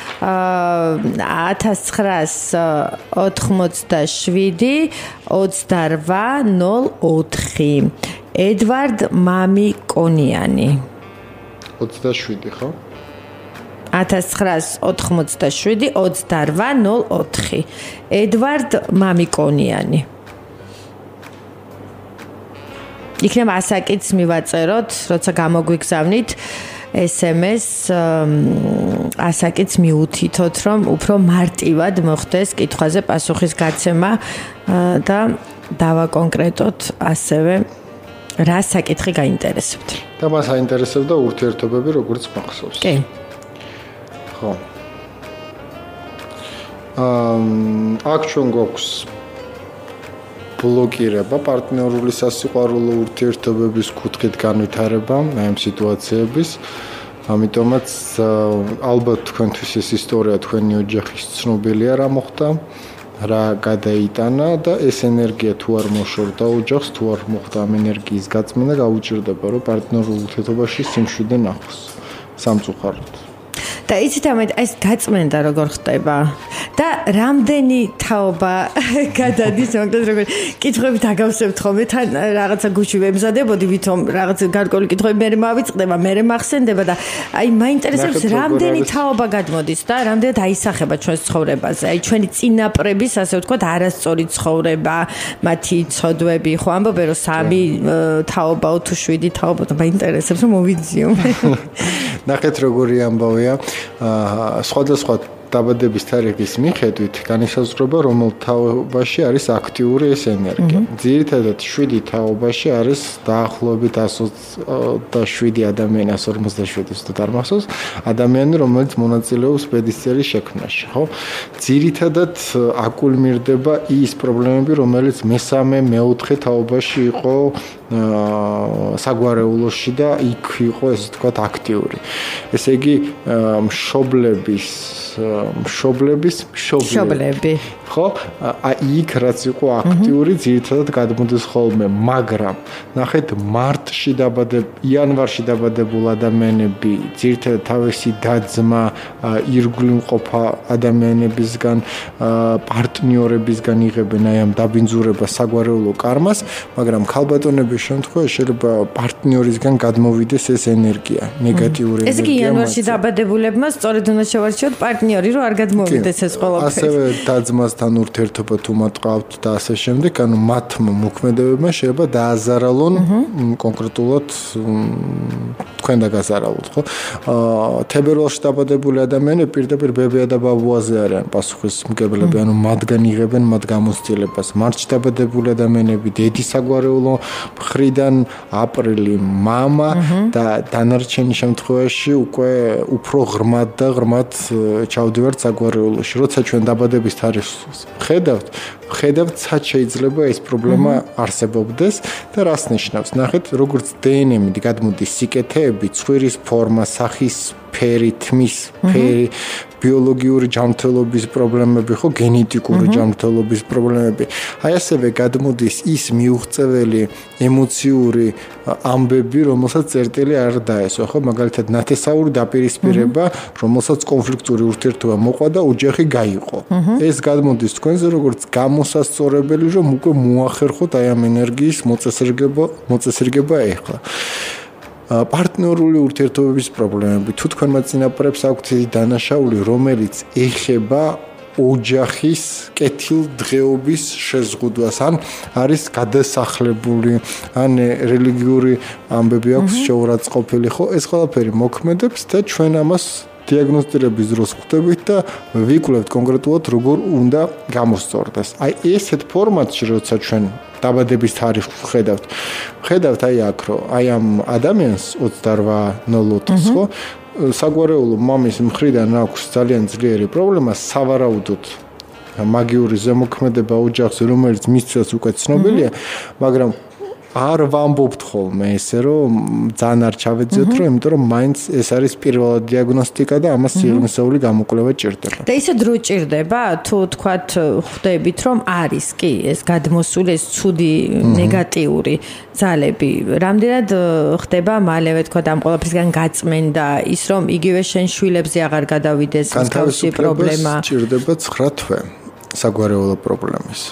A: 1987 2804. ედვარდ მამიკონიანი.
B: 27 ხო?
A: 1987 2804. ედვარდ მამიკონიანი. იქნება ასაკიც მივაწეროთ, როცა გამოგვიგზავნით SMS ასაკიც მიუთითოთ, რომ უფრო მარტივად მოხდეს კითხვაზე პასუხის გაცემა და დავაკონკრეტოთ ასევე რა საკითხი გაინტერესებთ?
B: და მას აინტერესებდა ურთიერთობები როგორც მახსოვს.
A: კი.
B: ხო. აქ ჩვენ გვაქვს ბლოკირება პარტნიორული სასიყვარულო ურთიერთობების კუთხით განვითარება ამ სიტუაციების. ამიტომაც ალბათ თქვენთვის ეს ისტორია თქვენი ოჯახის ცნობილია რა მოხდა, რა გადაიტანა და ეს ენერგია თუ არ მოშორდა ოჯახს, თუ არ მოხდა ამ ენერგიის გაწმენდა, გაუჭირდება რომ პარტნიორულ ურთიერთობაში სიმშვიდე ნახოს სამწუხაროდ.
A: და იცით ეს გაწმენდა როგორ ხდება და რამდენი თაობა გადადის მაგდას როგორ კითხვები დაგავსებთ ხოლმე თან რაღაცა გუში ვემზადებოდი ვითომ რაღაცა გარკვეული კითხვები მე მავიწყდება მე მახსენდება და აი მაინტერესებს რამდენი თაობა გადმოდის და რამდენად აისახება ჩვენს ცხოვრებაზე აი ჩვენი წინაპრების ასე ვთქვათ არასწორი ცხოვრება მათი ცოდვები ხო ამბობენ რომ 3 თაობაო თუ 7 თაობა და მაინტერესებს რომ მოვიძიო
B: ნახეთ როგორი ამბავია სხვადასხვა დაბადების თარიღის მიხედვით განისაზღვრება რომელ თაობაში არის აქტიური ეს ენერგია. ძირითადად 7 თაობაში არის დაახლოებით 127 ადამიანი 157 ზუსტად არ მახსოვს ადამიანი რომელიც მონაწილეობს ბედისწერის შექმნაში, ხო? ძირითადად აკულმირდება ის პრობლემები რომელიც მესამე, მეოთხე თაობაში იყო საგვარეულოში და იქ იყო ესე ვთქვათ აქტიური. ესე იგი მშობლები ხო? იქ რაც იყო აქტიური ძირითადად გადმოდის ხოლმე, მაგრამ ნახეთ მარტში იანვარში დაბადებულ ადამიანები ძირითადად თავისი დაძმა ირგვლივ მყოფ ადამიანებისგან პარტნიორებისგან იღებენ აი ამ დაბინძურებას საგვარეულო კარმას, მაგრამ ქალბატონების შემთხვევაში შეიძლება პარტნიორისგან გადმოვიდეს ეს ენერგია, ნეგატიური ენერგია.
A: ესე იგი იანვარში დაბადებულებმა სწორედ უნდა შევარჩიოთ პარტნიორი, რომ არ გადმოვიდეს ეს ყველაფერი.
B: ასევე დაძმასთან ურთიერთობა თუ მატყავთ და ასე შემდეგ, ანუ მათმა მოქმედებებმა შეიძლება დააზარალონ კონკრეტულად თქვენ დაგაზარალოთ, ხო? თებერვალში დაბადებული ადამიანები პირდაპირ ბებია და ბაბუაზე არიან პასუხისმგებლები, ანუ მათგან იღებენ მათ გამოცდილებას. მარტში დაბადებული ადამიანები დედის საგვარეულო მხრიდან, აპრილი მამა და დანარჩენი შემთხვევაში უკვე უფრო ღრმად და ღრმად ჩავდივართ საგვარეულოში. როცა ჩვენ დაბადების თარიღს ხედავთ, სად შეიძლება ეს პრობლემა არსებობდეს და რას ნიშნავს? ნახეთ, როგორც დნმ-ით გადმოდის სიკეთეები, ცხვირის ფორმა, სახის ფერი, თმის ფერი, ბიოლოგიური ჯანმრთელობის პრობლემები, ხო, გენეტიკური ჯანმრთელობის პრობლემები. აი ასევე გადმოდის ის მიუღწეველი ემოციური ამბები, რომელსაც წერტილი არ დაესვა, ხო, მაგალითად ნათესაური დაპირისპირება, რომელსაც კონფლიქტური ურთიერთობა მოყვა და ოჯახი გაიყო. ეს გადმოდის თქვენზე როგორც გამოსასწორებელი, რომ უკვე მოახერხოთ აი ამ ენერგიის მოწესრიგება ეხლა. პარტნიორული ურთიერთობების პრობლემები. თუ თქვენმა წინაპრებს აქვთ დანაშაული, რომელიც ეხება ოჯახის კეთილდღეობის შეზღუდვას, ან არის გადასახლებული, ან რელიგიური ამბები აქვს შეურაცხყოფილი, ხო? ეს ყველაფერი მოქმედებს და ჩვენ ამას დიაგნოსტირების დროს ხვდებით და ვიკვლევთ კონკრეტულად როგორ უნდა გამოსწორდეს. აი ესეთ ფორმატში როცა ჩვენ დაბადების თარიღს ხედავთ აი აქ რომ აი ამ ადამიანს 28/04-ს ხო საგვარეულო მამის მხრიდან აქვს ძალიან ძლიერი პრობლემა სავარაუდოდ მაგიური ზემოქმედება ოჯახზე რომელიც მისთვის უკვე ცნობილია მაგრამ არ ვამბობთ ხოლმე ესე რომ ძალიან არ ჩავეძიოთ რომ იმიტომ რომ მაინც ეს არის პირველად დიაგნოსტიკა და ამას სივრცეული გამოკვლევა ჭირდება.
A: და ისე დრო ჭირდება თუ თქვათ ხვდებით რომ არის კი ეს გადმოსული ეს ცუდი ნეგატიური ძალები რამდენად ხდება მალევე თქვათ ამ ყველაფრისგან გაწმენდა ის რომ იგივე შენ შვილებზე აღარ გადავიდეს მსგავსი პრობლემა.
B: ჭირდება 9 თვე საგვარეულო პრობლემის.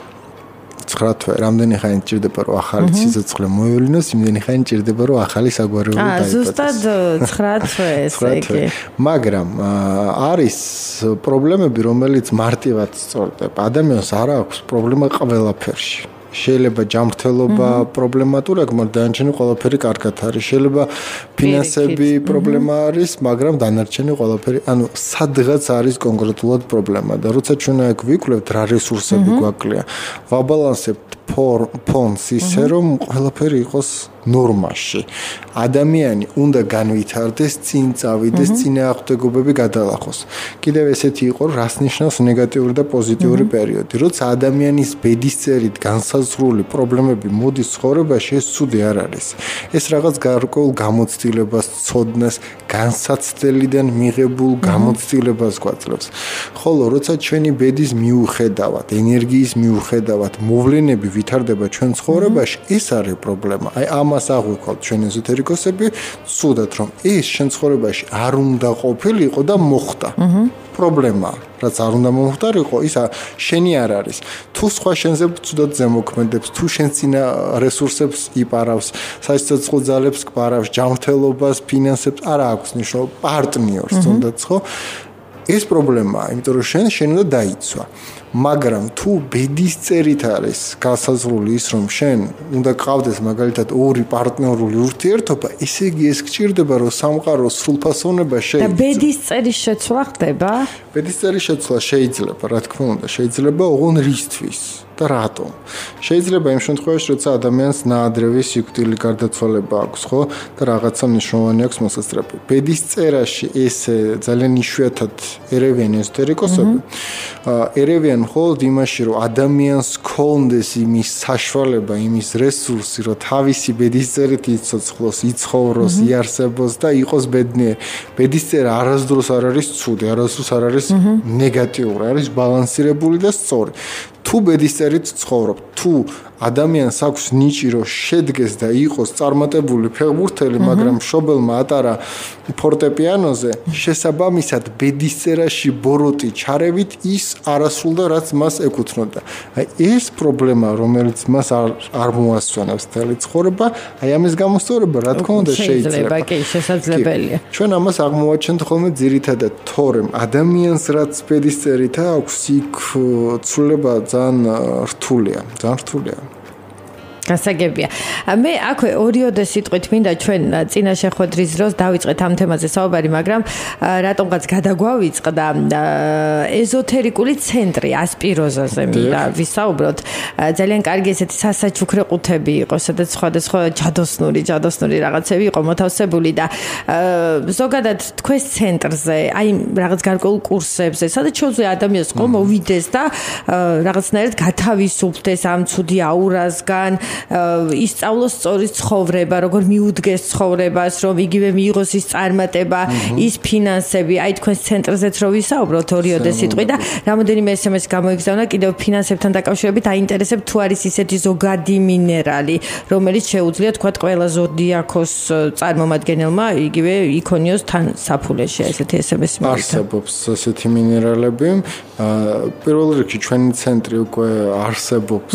B: 9 თვე, რამდენი ხანი ჭირდება რომ ახალი სიცოცხლე მოევლინოს, იმდენი ხანი ჭირდება რომ ახალი საგვარეულო დაიბადოს.
A: ზუსტად 9 თვე ესე იგი.
B: მაგრამ არის პრობლემები, რომელიც მარტივად სწორდება. ადამიანს არ აქვს პრობლემა ყველაფერში. შეიძლება ჯანმრთელობა პრობლემატურია, მაგრამ დანარჩენი ყველაფერი კარგად არის. შეიძლება ფინანსები პრობლემა არის, მაგრამ დანარჩენი ყველაფერი, ანუ სადღაც არის კონკრეტულად პრობლემა და როცა ჩვენ აქ ვიკვლევთ რა რესურსები გვაკლია, ვაბალანსებთ ფონს ისე რომ ყველაფერი იყოს ნორმაში. ადამიანი უნდა განვითარდეს, წინ წავიდეს, წინააღმდეგობები გადალახოს. კიდევ ესეთი იყო, რას ნიშნავს ნეგატიური და პოზიტიური პერიოდი. როცა ადამიანის ბედისწერით განსაზღვრული პრობლემები მოდის ცხოვრებაში, ეს ცუდი არ არის. ეს რაღაც გარკვეულ გამოცდილებას, ცოდნას, განსაცდელიდან მიღებულ გამოცდილებას გვაძლევს. ხოლო როცა ჩვენი ბედის მიუხედავად, ენერგიის მიუხედავად, მოვლენები ვითარდება ჩვენ ცხოვრებაში, ეს არის პრობლემა. აი ამას აღვიქვათ ჩვენ ეზოთერიკოსები, ცუდად რომ ეს შენ ცხოვრებაში არ უნდა ყოფილიყო და მოხდა. პრობლემა, რაც არ უნდა მოხდარიყო, ის შენი არ არის. თუ სხვა შენზე ცუდად ზემოქმედებს, თუ შენ წინა რესურსებს იპარავს, სასიცოცხლო ძალებს კბარავს, ჯანმრთელობას, ფინანსებს, არ აქვს მნიშვნელობა, პარტნიორს თუნდაც ხო? ეს პრობლემაა, იმიტომ რომ შენ უნდა დაიცვა. მაგრამ თუ ბედის წერით არის განსაზღვრული ის რომ შენ უნდა გყავდეს მაგალითად ორი პარტნიორული ურთიერთობა, ესე იგი ეს გჭირდება რომ სამყაროს სრულფასოვნება შეიძლება.
A: და ბედის წერის შეცვლა ხდება?
B: ბედის წერის შეცვლა შეიძლება, რა თქმა უნდა, შეიძლება ოღონ რისთვის და რატომ? შეიძლება იმ შემთხვევაში, როცა ადამიანს ნაადრევი სიკვდილი გარდაცვალება აქვს, ხო? და რაღაცა მნიშვნელოვანი აქვს მოსასწრაფი. ბედის წერაში ესე ძალიან იშვიათად ერევიან ეზოთერიკოსები. ერევიან მხოლოდ იმაში, რომ ადამიანს ქონდეს იმის საშუალება, იმის რესურსი, რომ თავისი ბედისწერით იცოცხლოს, იცხოვროს, იარსებოს და იყოს ბედნიერი. ბედისწერა არასდროს არ არის ცუდი, არასდროს არ არის ნეგატიური, არის ბალანსირებული და სწორი. თუ ბედისწერით ცხოვრობ, თუ ადამიანს აქვს ნიჭი, რომ შედგეს და იყოს წარმატებული ფეხბურთელი, მაგრამ მშობელმა ატარა ფორტეპიანოზე, შესაბამისად ბედისწერაში ბოროტი ჩარევით ის არასრულდა, რაც მას ეკუთვნოდა. აი ეს პრობლემა, რომელიც მას არ მოასწვანებს მთელი ცხოვრება, აი ამის გამოსწორება, რა თქმა უნდა, შეიძლება.
A: კი, შესაძლებელია.
B: ჩვენ ამას აღმოვაჩენთ ხოლმე ძირითადად, თორემ ადამიანს რაც ბედისწერით აქვს, იქ ცვლილება ძალიან რთულია. გასაგებია.
A: მე აქვე ორიოდე სიტყვით მინდა ჩვენ წინა შეხვედრის დროს დავიწყეთ ამ თემაზე საუბარი, მაგრამ რატომღაც გადაგვავიწყდა ეზოთერიკული ცენტრი ასპიროზაზე მინდა ვისაუბროთ. ძალიან კარგი ესეთი სასაჩუქრე ყუთები იყო, სადაც სხვადასხვა ჯადოსნური რაღაცები იყო მოთავსებული და ზოგადად თქვენს ცენტრზე, აი რაღაც გარკვეულ კურსებზე, სადაც შეუძლია ადამიანს ყო მოვიდეს და რაღაცნაირად გათავისუფლდეს ამ ცუდი აურასგან, ისწავლოს სწორი ცხოვრება, როგორ მიუდგეს ცხოვრებას, რომ იგივე მიიღოს ის წარმატება, ის ფინანსები. აი თქვენს ცენტრზეც რო ვისაუბროთ ორიოდე სიტყვი და რამოდენიმე SMS გამოიგზავნა კიდევ ფინანსებთან დაკავშირებით აინტერესებთ თუ არის ისეთი ზოგადი მინერალი, რომელიც შეუძლია თქვა ყველა ზოდიაქოს წარმომადგენელმა იგივე იქონიოს თან საფულეში ესეთი SMS მოვიდა.
B: არსებობს ესეთი მინერალები. პირველ რიგში ჩვენი ცენტრი უკვე არსებობს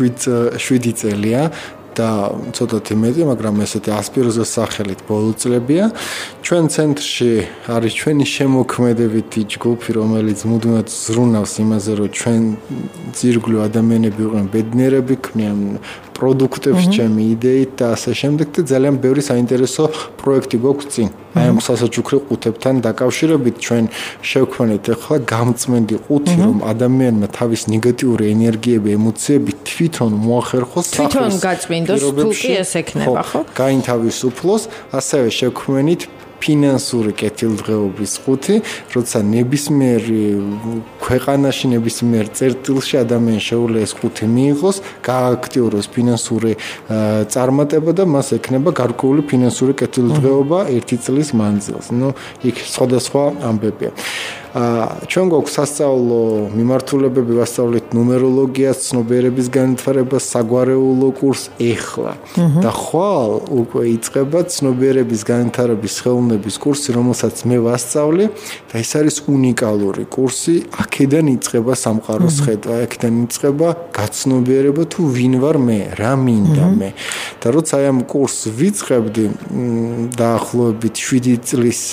B: 7 წელია და ცოტათი მეტი, მაგრამ ესეთი ასპიროზის სახელით ბოლო წლებია. ჩვენ ცენტრში არის ჩვენი შემოქმედებითი ჯგუფი, რომელიც მუდმივად ზრუნავს იმაზე, რომ ჩვენ ძირგვლივ ადამიანები იყვნენ ბედნიერები, ქმნიან პროდუქტებს ჩემი იდეით და ასე შემდეგ და ძალიან ბევრი საინტერესო პროექტი გვაქვს წინ. აი ამ სასაჩუქრე ყუთებთან დაკავშირებით ჩვენ შევქმნით ახლა გამწმენდი ყუთი, რომ ადამიანმა თავის ნეგატიური ენერგიები, ემოციები თვითონ მოახერხოს
A: სახლის. თვითონ გაწმინდოს, თუ კი ეს ექნება, ხო?
B: გაინთავისუფლოს, ასევე შევქმნით ფინანსური კეთილდღეობის ყუთი, როცა ნებისმიერ ქვეყანაში, ნებისმიერ წერტილში ადამიანს შეუძლია ეს ყუთი მიიღოს, გააქტიუროს ფინანსური წარმატება და მას ექნება გარკვეული ფინანსური კეთილდღეობა 1 წლის მანძილზე. იქ სხვადასხვა ამბებია. ჩვენ გვაქვს სასწავლო მიმართულებები, ვასწავლით ნუმეროლოგიას, ცნობიერების განვითარებას, საგვარეულო კურს ეხლა. და ხვალ უკვე იწყება ცნობიერების განვითარების ხელოვნების კურსი, რომელსაც მე ვასწავლი და ეს არის უნიკალური კურსი. აქედან იწყება სამყაროს ხედვა, აქედან იწყება გაცნობიერება თუ ვინ ვარ მე, რა მინდა მე. და როცა აი ამ კურსს ვიწყებდი დაახლოებით 7 წლის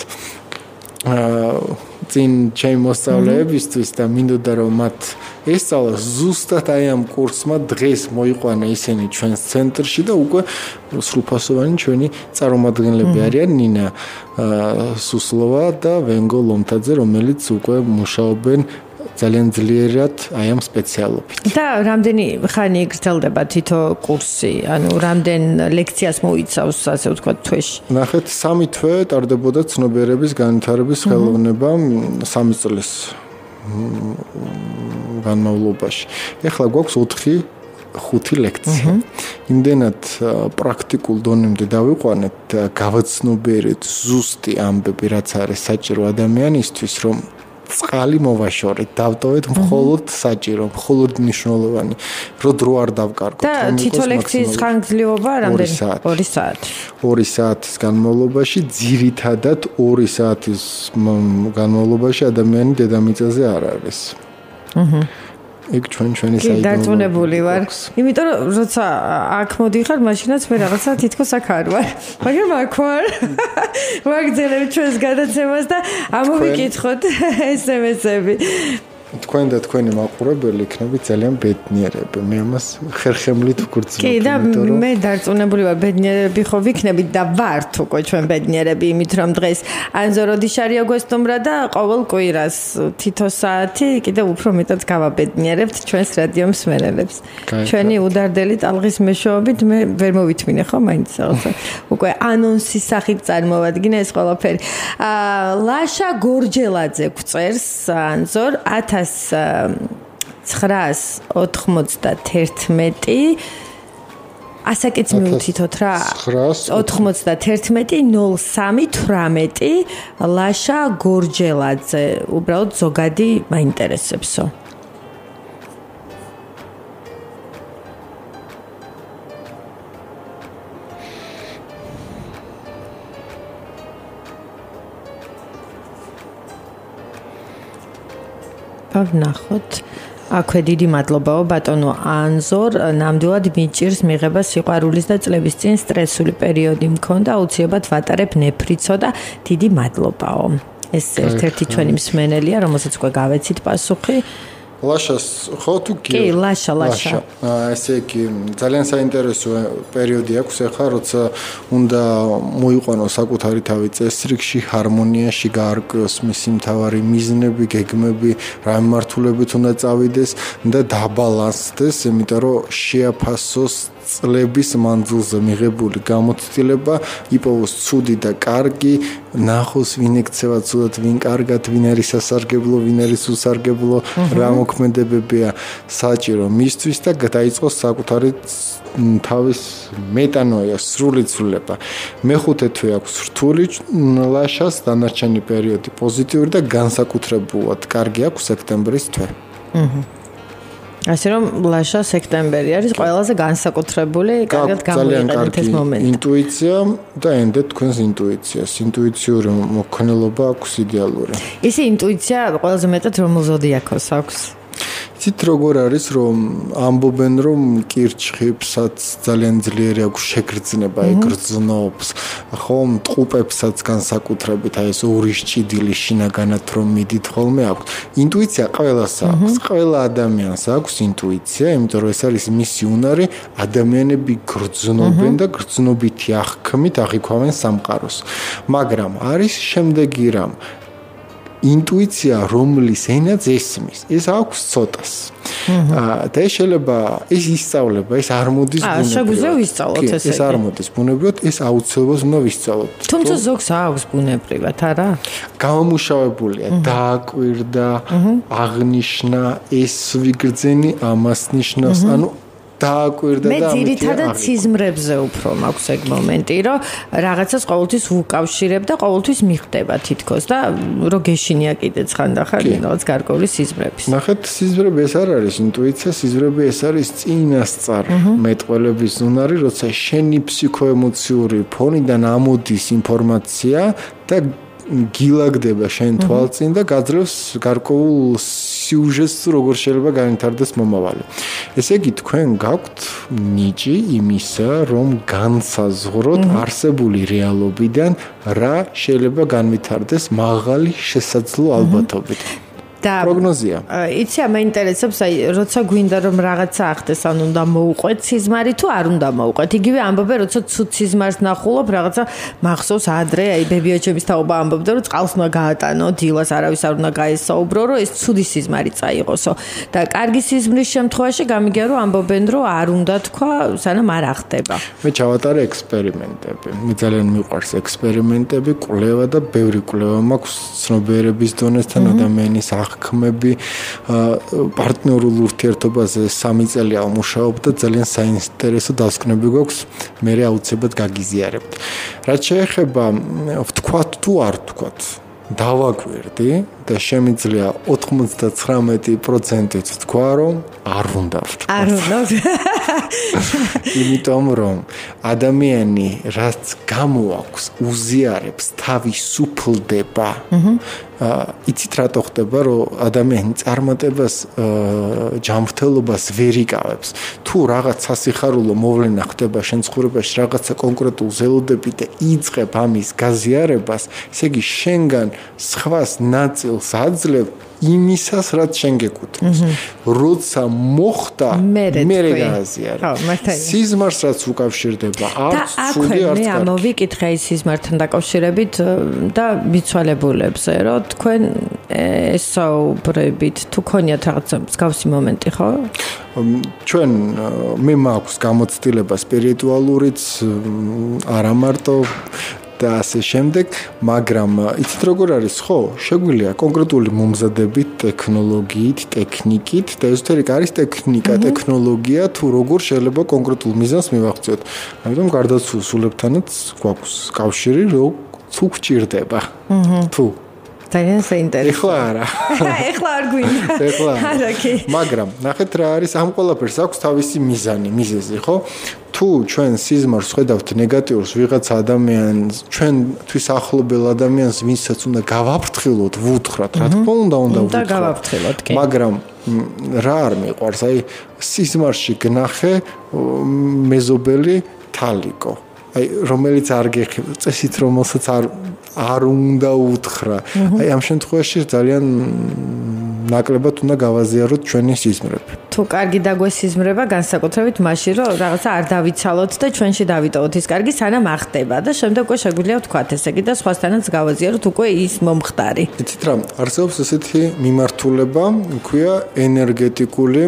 B: წინ ჩემი მოსწავლეებისთვის და მინდოდა რომ მათ ესწავლა ზუსტად აი ამ კურსმა დღეს მოიყვანა ისინი ჩვენს ცენტრში და უკვე სრულფასოვანი ჩვენი წარმომადგენლები არიან ნინა სუსლოვა და ვენგო ლომთაძე, რომელიც უკვე მუშაობენ ძალიანძლიერად აი ამ სპეციალობით.
A: და რამდენი ხანი გრძელდება თითო კურსი? ანუ რამდენ ლექციას მოიცავს, ასე ვთქვათ, თვეში?
B: ნახეთ, 3 თვე ტარდებოდა ცნობიერების განვითარების ხელოვნება 3 წლის განმავლობაში. ეხლა გვაქვს 4-5 ლექცია. იმდენად პრაქტიკულ დონემდე დავიყვანეთ, გავაცნობიერეთ ზუსტი ამბები, რაც არის საჭირო ადამიანისთვის, რომ წყალი მოვაშორეთ, დავტოვეთ მხოლოდ საჭირო, მხოლოდ მნიშვნელოვანი, რომ დრო არ დავკარგოთ.
A: და თითო ლექციის ხანგრძლივობა რამდენი? 2 საათი.
B: 2 საათის განმავლობაში, ძირითადად 2 საათის განმავლობაში ადამიანი დედამიწაზე არ არის. იქ ჩვენი საიდუმლოება.
A: დარწმუნებული ვარ. იმიტომ რომ როცა აქ მოდიხარ, მაშინაც მე რაღაცა თითქოს აქ არ ვარ. მაგრამ აქ ვარ. ვაგრძელებ ჩვენს გადაცემას და ამოვიკითხოთ SMS-ები.
B: თქვენ და თქვენი მაყურებელი იქნებით ძალიან ბედნიერები. მე ამას ხერხემლით ვგრძნობ.
A: კი, და მე დარწმუნებული ვარ, ბედნიერები ხო ვიქნებით და ვართ უკვე ჩვენ ბედნიერები, იმით რომ დღეს ანზორ ოდიშარია გვესტუმრა და ყოველ კვირას თითო საათი კიდევ უფრო მეტად გავაბედნიერებთ ჩვენს რადიო მსმენელებს. ჩვენი უდარდელი ტალღის მეშვეობით მე ვერ მოვითმინე ხო მაინც რაღაცა. უკვე ანონსის სახით წარმოვადგინე ეს ყველაფერი. ლაშა გორჯელაძე გვწერს ანზორ 1991 ასაკიც მივუთითოთ რა 91-03-18 ლაშა გორჯელაძე უბრალოდ ზოგადი მაინტერესებსო. ვნახოთ. აქვე დიდი მადლობაო ბატონო ანზორ, ნამდვილად მიჭირს მიღება სიყვარულის და წლების წინ სტრესული პერიოდი მქონდა, აუცილებლად ვატარებ ნეფრიცო და დიდი მადლობაო. ეს ერთ-ერთი ჩვენი მსმენელია, რომელსაც უკვე გავეცით პასუხი.
B: ლაშას ხო თუ კი?
A: კი, ლაშა.
B: ესე იგი ძალიან საინტერესო პერიოდი აქვს ახლა, როცა უნდა მოიყვანო საკუთარი თავი წესრიგში, ჰარმონიაში, გაარკვიოს მისი მთავარი მიზნები, გეგმები, რა მიმართულებით უნდა წავიდეს და დაბალანსდეს, იმიტომ რომ შეაფასოს წლების მანძილზე მიღებული გამოცდილება იპოვოს ცუდი და კარგი, ნახოს ვინ ექცევა ცუდად, ვინ კარგად, ვინ არის სასარგებლო, ვინ არის უსარგებლო, რა მოქმედებებია საჭირო მისთვის და დაიწყოს საკუთარი თავის მეტანოია, სრული ცვლილება. მეხუთე თვე აქვს რთული ლაშას, დანარჩენი პერიოდი პოზიტიური და განსაკუთრებულად კარგი აქვს სექტემბრის თვე. ასე რომ ლაშა სექტემბერი არის ყველაზე განსაკუთრებული, კარგად გამოიყენეთ ეს მომენტი. ინტუიცია და ენდეთ თქვენს ინტუიციას. ინტუიციური მოქნილობა აქვს იდეალური. ისი ინტუიცია ყველაზე მეტად რომელ ზოდიაქოს აქვს? იცით როგორ არის, რომ ამბობენ, რომ კირჩხიბსაც ძალიან ძლიერი აქვს შეგრძნება, ეგრძნობს, ხომ ტყუპებსაც განსაკუთრებით აი ეს ორის ჭიდილი შინაგანად რომ მიდით ხოლმე აქვს. ინტუიცია ყველას აქვს, ყველა ადამიანს აქვს ინტუიცია, იმიტომ რომ ეს არის მისი უნარი, ადამიანები გრძნობენ და გრძნობითი აღქმით აღიქვამენ სამყაროს. მაგრამ არის შემდეგი რამ ინტუიცია, რომლის ენაც ესმის, ეს აქვს ცოტას. და შეიძლება ეს ისწავლება, ეს არ მოდის ბუნებრივად. შეგვიძლია ვისწავლოთ ესე. ეს არ მოდის ბუნებრივად, ეს აუცილებლად უნდა ვისწავლოთ. თუმცა ზოგს აქვს ბუნებრივად, არა? გამომუშავებულია, დააკვირდა, აღნიშნა, ეს ვიგრძენი, ამას ნიშნავს, ანუ დააკვირდა და ამით
A: მე ძირითადად სიზმრებზე უფრო მაქვს ეგ მომენტი, რომ რაღაცას ყოველთვის ვუკავშირებ და ყოველთვის მიხდება თითქოს და რო გეშინია კიდეც ხანდახან რაღაც გარკვეული სიზმრების. ნახეთ, სიზმრები ეს არ არის ინტუიცია, სიზმრები ეს არის წინასწარ მეტყველების უნარი, როცა შენი ფსიქოემოციური ფონიდან ამოდის ინფორმაცია და გილაგდება შენ თვალწინ და გაძლევს გარკვეულ სიუჟეტს, როგორ შეიძლება განვითარდეს მომავალი. ესე იგი, თქვენ გაქვთ ნიჭი იმისა, რომ განსაზღვროთ არსებული რეალობიდან რა შეიძლება განვითარდეს მაღალი შესაძლო ალბათობით.
B: პროგნოზია.
A: იცი, მაინტერესებს, აი, როცა გვინდა რომ რაღაცა ახდეს, ან უნდა მოუყვეთ სიზმარი თუ არ უნდა მოუყვეთ. იგივე ამბობენ, როცა ცუდ სიზმარს ნახულობ, რაღაცა მახსოვს ადრე, აი, ბებიოჩების თაობა ამბობდა, რომ წყალს უნდა გაატანო, დილას არავის არ უნდა გაესაუბრო, რომ ეს ცუდი სიზმარი წაიღოსო. და კარგი სიზმრის შემთხვევაში გამიგია, რომ ამბობენ, რომ არ უნდა თქვა, სანამ არ ახდება.
B: მე ჩავატარე ექსპერიმენტები. მე ძალიან მიყვარს ექსპერიმენტები, კვლევა და ბევრი კვლევა მაქვს ცნობიერების დონესთან ადამიანის აღქმები, პარტნიორულ ურთიერთობაზე 3 წელია ვმუშაობ და ძალიან საინტერესო დასკვნები გვაქვს, მე აუცილებლად გაგიზიარებთ. რაც შეეხება ვთქვათ თუ არ ვთქვათ, დავაკვირდი და შემიძლია 99%-ით ვთქვა, რომ არ უნდა ვთქვა.
A: არ უნდა.
B: იმიტომ რომ ადამიანი რაც გამოაქვს, უზიარებს, თავისუფლდება. იცით რატო ხდება, რომ ადამიანი წარმატებას, ჯანმრთელობას ვერ იკავებს. თუ რაღაც სასიხარულო მოვლენა ხდება შენ ცხოვრებაში, რაღაცა კონკრეტულ ველოდები და იწყებ ამის გაზიარებას, ესე იგი შენგან სხვას ნაწილს აძლევ იმისას, რაც შენ გეკუთვნის. როცა მოხდა, მე გააზიარე. სიზმარს რაც უკავშირდება, არც ცუდი, არც კარგი.
A: მე ამოვიკითხე ის სიზმართან დაკავშირებით და მიცვალებულებზე, რომ თქვენ ესაუბრებით, თუ ქონიათ რაღაცა მსგავსი მომენტი, ხო?
B: ჩვენ მე მაქვს გამოცდილება სპირიტუალურიც, არა მარტო და ასე შემდეგ, მაგრამ იცით როგორ არის, ხო? შეგვიძლია კონკრეტული მომზადებით, ტექნოლოგიით, ტექნიკით და ესოთერიკა არის ტექნიკა, ტექნოლოგია, თუ როგორ შეიძლება კონკრეტულ მიზანს მივაღწიოთ. ამიტომ გარდაცვლილებთანაც გვაქვს კავშირი, რომ თუ გჭირდება. თუ
A: ძალიან საინტერესო.
B: ეხლა არა.
A: ეხლა არ გვინდა.
B: ეხლა. მაგრამ ნახეთ რა არის, ამ ყველაფერს აქვს თავისი მიზანი, მიზეზი, ხო? თუ ჩვენ სიზმარს ხედავთ ნეგატიურს ვიღაც ადამიანს, ჩვენთვის ახლობელ ადამიანს, ვინცაც უნდა გავაფრთხილოთ, ვუთხრათ, რა თქმა უნდა
A: უნდა გავაფრთხილოთ, კი.
B: მაგრამ რა არ მიყვარს, აი სიზმარში გნახე მეზობელი თალიკო. აი რომელიც არ გეხება, წესით რომელსაც არ უნდა უთხრა. აი ამ შემთხვევაში ძალიან ნაკლებად უნდა გავაზიაროთ ჩვენი სიზმრები.
A: თუ კარგი დაგვესიზმრება, განსაკუთრებით მაშინ, რომ რაღაცა არ დავიცალოთ და ჩვენში დავიტოვოთ ის კარგი, სანამ ახდება და შემდეგ უკვე შეგვიძლია ვთქვათ ესე იგი და სხვასთანაც გავაზიაროთ უკვე ის მომხდარი.
B: იცით რა, არსებობს ესეთი მიმართულება, ქვია ენერგეტიკული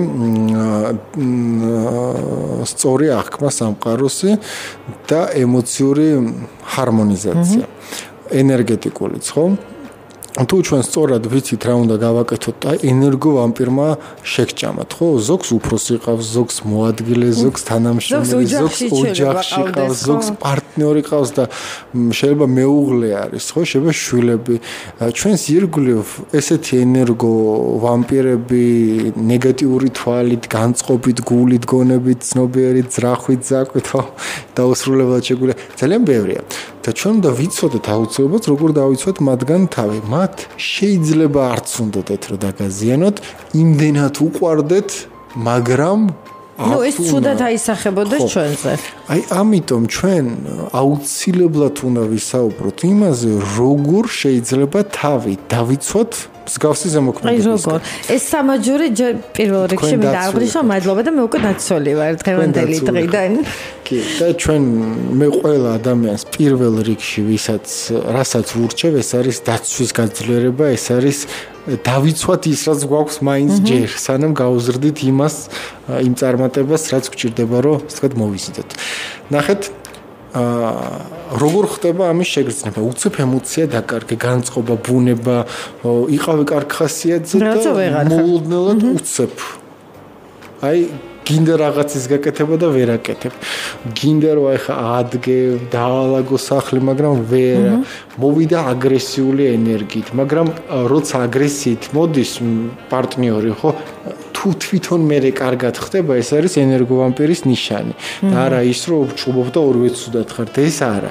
B: სწორი აღქმა სამყაროსი და ემოციური ჰარმონიზაცია. ენერგეტიკულიც, ხო? თუ ჩვენ სწორად ვიცით რა უნდა გავაკეთოთ და ენერგო ვამპირმა შეგჭამათ, ხო? ზოგს უფროსი ყავს, ზოგს მოადგილე, ზოგს თანამშრომელი, ზოგს ოჯახში ყავს, ზოგს პარტნიორი ყავს და შეიძლება მეუღლე არის, ხო? შეიძლება შვილები. ჩვენს ირგვლივ ესეთი ენერგო ვამპირები ნეგატიური თვალით, განწყობით, გულით, გონებით, ცნობიერით, ძრახვით, ზაკვით, ხო? დაუსრულებლად შეგვიძლია. ძალიან ბევრია. და ჩვენ უნდა ვიცოდეთ აუცილებლად როგორ დავიცვათ მათგან თავი. მათ შეიძლება არც უნდათ რომ დაგაზიანოთ, იმდენად უყვარდეთ, მაგრამ
A: ეს ცუდად აისახებოდეს ჩვენზე.
B: აი ამიტომ ჩვენ აუცილებლად უნდა ვისაუბროთ იმაზე, როგორ შეიძლება თავი დავიცვათ მსგავსი ზემოქმედებისგან.
A: აი როგორ? ეს სამაჯური პირველ რიგში მე დააბრიშო, მადლობა და მე უკვე დაცული ვარ დღევანდელი დღიდან.
B: კი, და ჩვენ მე ყველა ადამიანს პირველ რიგში რასაც ვურჩევ, ეს არის დაცვის გაძლიერება, ეს არის დავიცვათ ის, რაც გვაქვს მაინც ჯერ, სანამ გავუზრდით იმას, იმ წარმატებას, რაც გვჭირდება, რომ ასე ვთქვათ, მოვიზიდოთ. ნახეთ, როგორ ხდება ამის შეგრძნება? უცებ ემოცია დაკარგე, განწყობა, ბუნება, იყავი კარგი ხასიათზე და მოულოდნელად უცებ. აი გინდა რაღაცის გაკეთება და ვერ აკეთებ. გინდა რომ ახლა ადგე, დაალაგო სახლი, მაგრამ ვერა. მოვიდა აგრესიული ენერგიით, მაგრამ როცა აგრესიით მოდის პარტნიორი, ხო? თუ თვითონ მერე კარგად ხდება, ეს არის ენერგოვამპირის ნიშანი. და არა ის, რომ ჭუბობ და ორივე ცუდად ხართ, ეს არა. თუ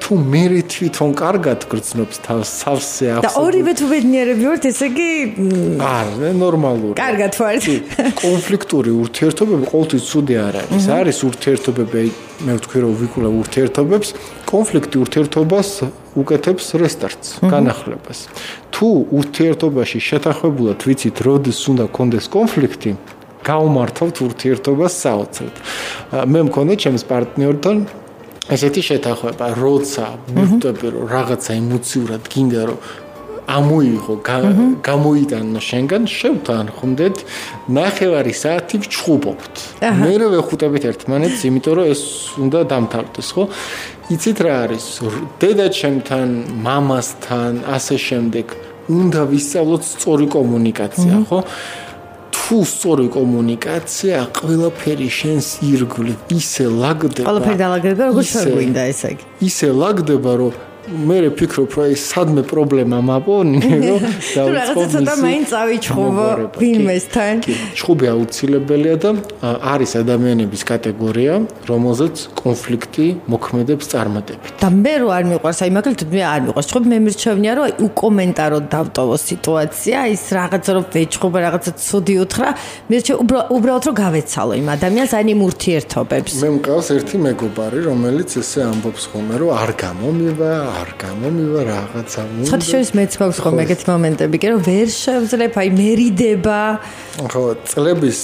B: თუ მე თვითონ კარგად გრძნობს თავს სავსე ახსოვს
A: და ორივე თუ ბედნიერები ვართ, ესე იგი
B: არა, ნორმალური.
A: კარგად ვართ.
B: კონფლიქტური ურთიერთობები ყოველთვის ცუდი არ არის. არის ურთიერთობები, მე ვთქვი რომ ვიკვლევ ურთიერთობებს, კონფლიქტი ურთიერთობას უკეთებს რესტარტს, განახლებას. თუ ურთიერთობაში შეთანხმებულად ვიცით, როდის უნდა კონდეს კონფლიქტი, გავმართავთ ურთიერთობას საოცრად. მე მქონდა ჩემს პარტნიორთან ესეთი შეთანხმება, როცა ვხვდები რომ რაღაცა ემოციურად გინდა რომ ამოიღო, გამოიტანო შენგან, შევთანხმდეთ, 9 საათი ვჩხუბობთ. მე რა ვეხუტებით ერთმანეთს, იმიტომ რომ ეს უნდა დამთავრდეს, ხო? იცით რა არის? დედაჩემთან, მამასთან, ასე შემდეგ უნდა ვისწავლოთ სწორი კომუნიკაცია, ხო? თუ სწორი კომუნიკაცია, ყველაფერი შენს ირგვლივ ისე ლაგდება.
A: ყველაფერი დალაგდება, როგორც შეგვინდა ესე იგი.
B: ისე ლაგდება, რომ მე ვფიქრობ, რომ ეს სადმე პრობლემა მაპონი, რომ
A: რაღაცა ცოტა მაინც წავიჩხუბო ვინმესთან.
B: ჩხუბი აუცილებელია და არის ადამიანების კატეგორია, რომელზეც კონფლიქტი მოქმედებს წარმატებით.
A: და მე რო არ მიყვარს, აი მაგალითად მე არ მიყვარს. ჩხუბი მე მირჩევნია, რომ უკომენტაროდ დავტოვო სიტუაცია, ის რაღაცა რომ ვეჩხუბა, რაღაცა ცუდი უთხრა, მირჩევ უბრალოდ რომ გავეცალო იმ ადამიანს, აი იმ ურთიერთობებს.
B: მე მყავს ერთი მეგობარი, რომელიც ესე ამბობს ხოლმე, რომ არ გამომივა რაღაცა.
A: ხოთი შორის მეც მაქვს ხოლმე ეგეთი მომენტები, კი რომ ვერ შევძლებ, აი მერიდება.
B: ხო, წლების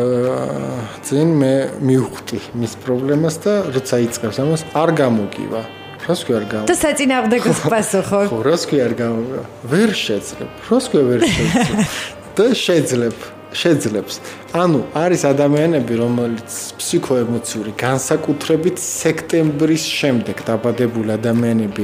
B: წინ მე მივხვდი მის პრობლემას და როცა იწყებს ამას, არ გამოგივა. რას ქვია არ გამო?
A: და საწინააღმდეგოს პასუხო.
B: ხო, რას ქვია არ გამოგივა? ვერ შეძლებ. რას ქვია ვერ შეძლებ? და შეძლებს. ანუ არის ადამიანები, რომელიც ფსიქოემოციური განსაკუთრებით სექტემბრის შემდეგ დაბადებული ადამიანები,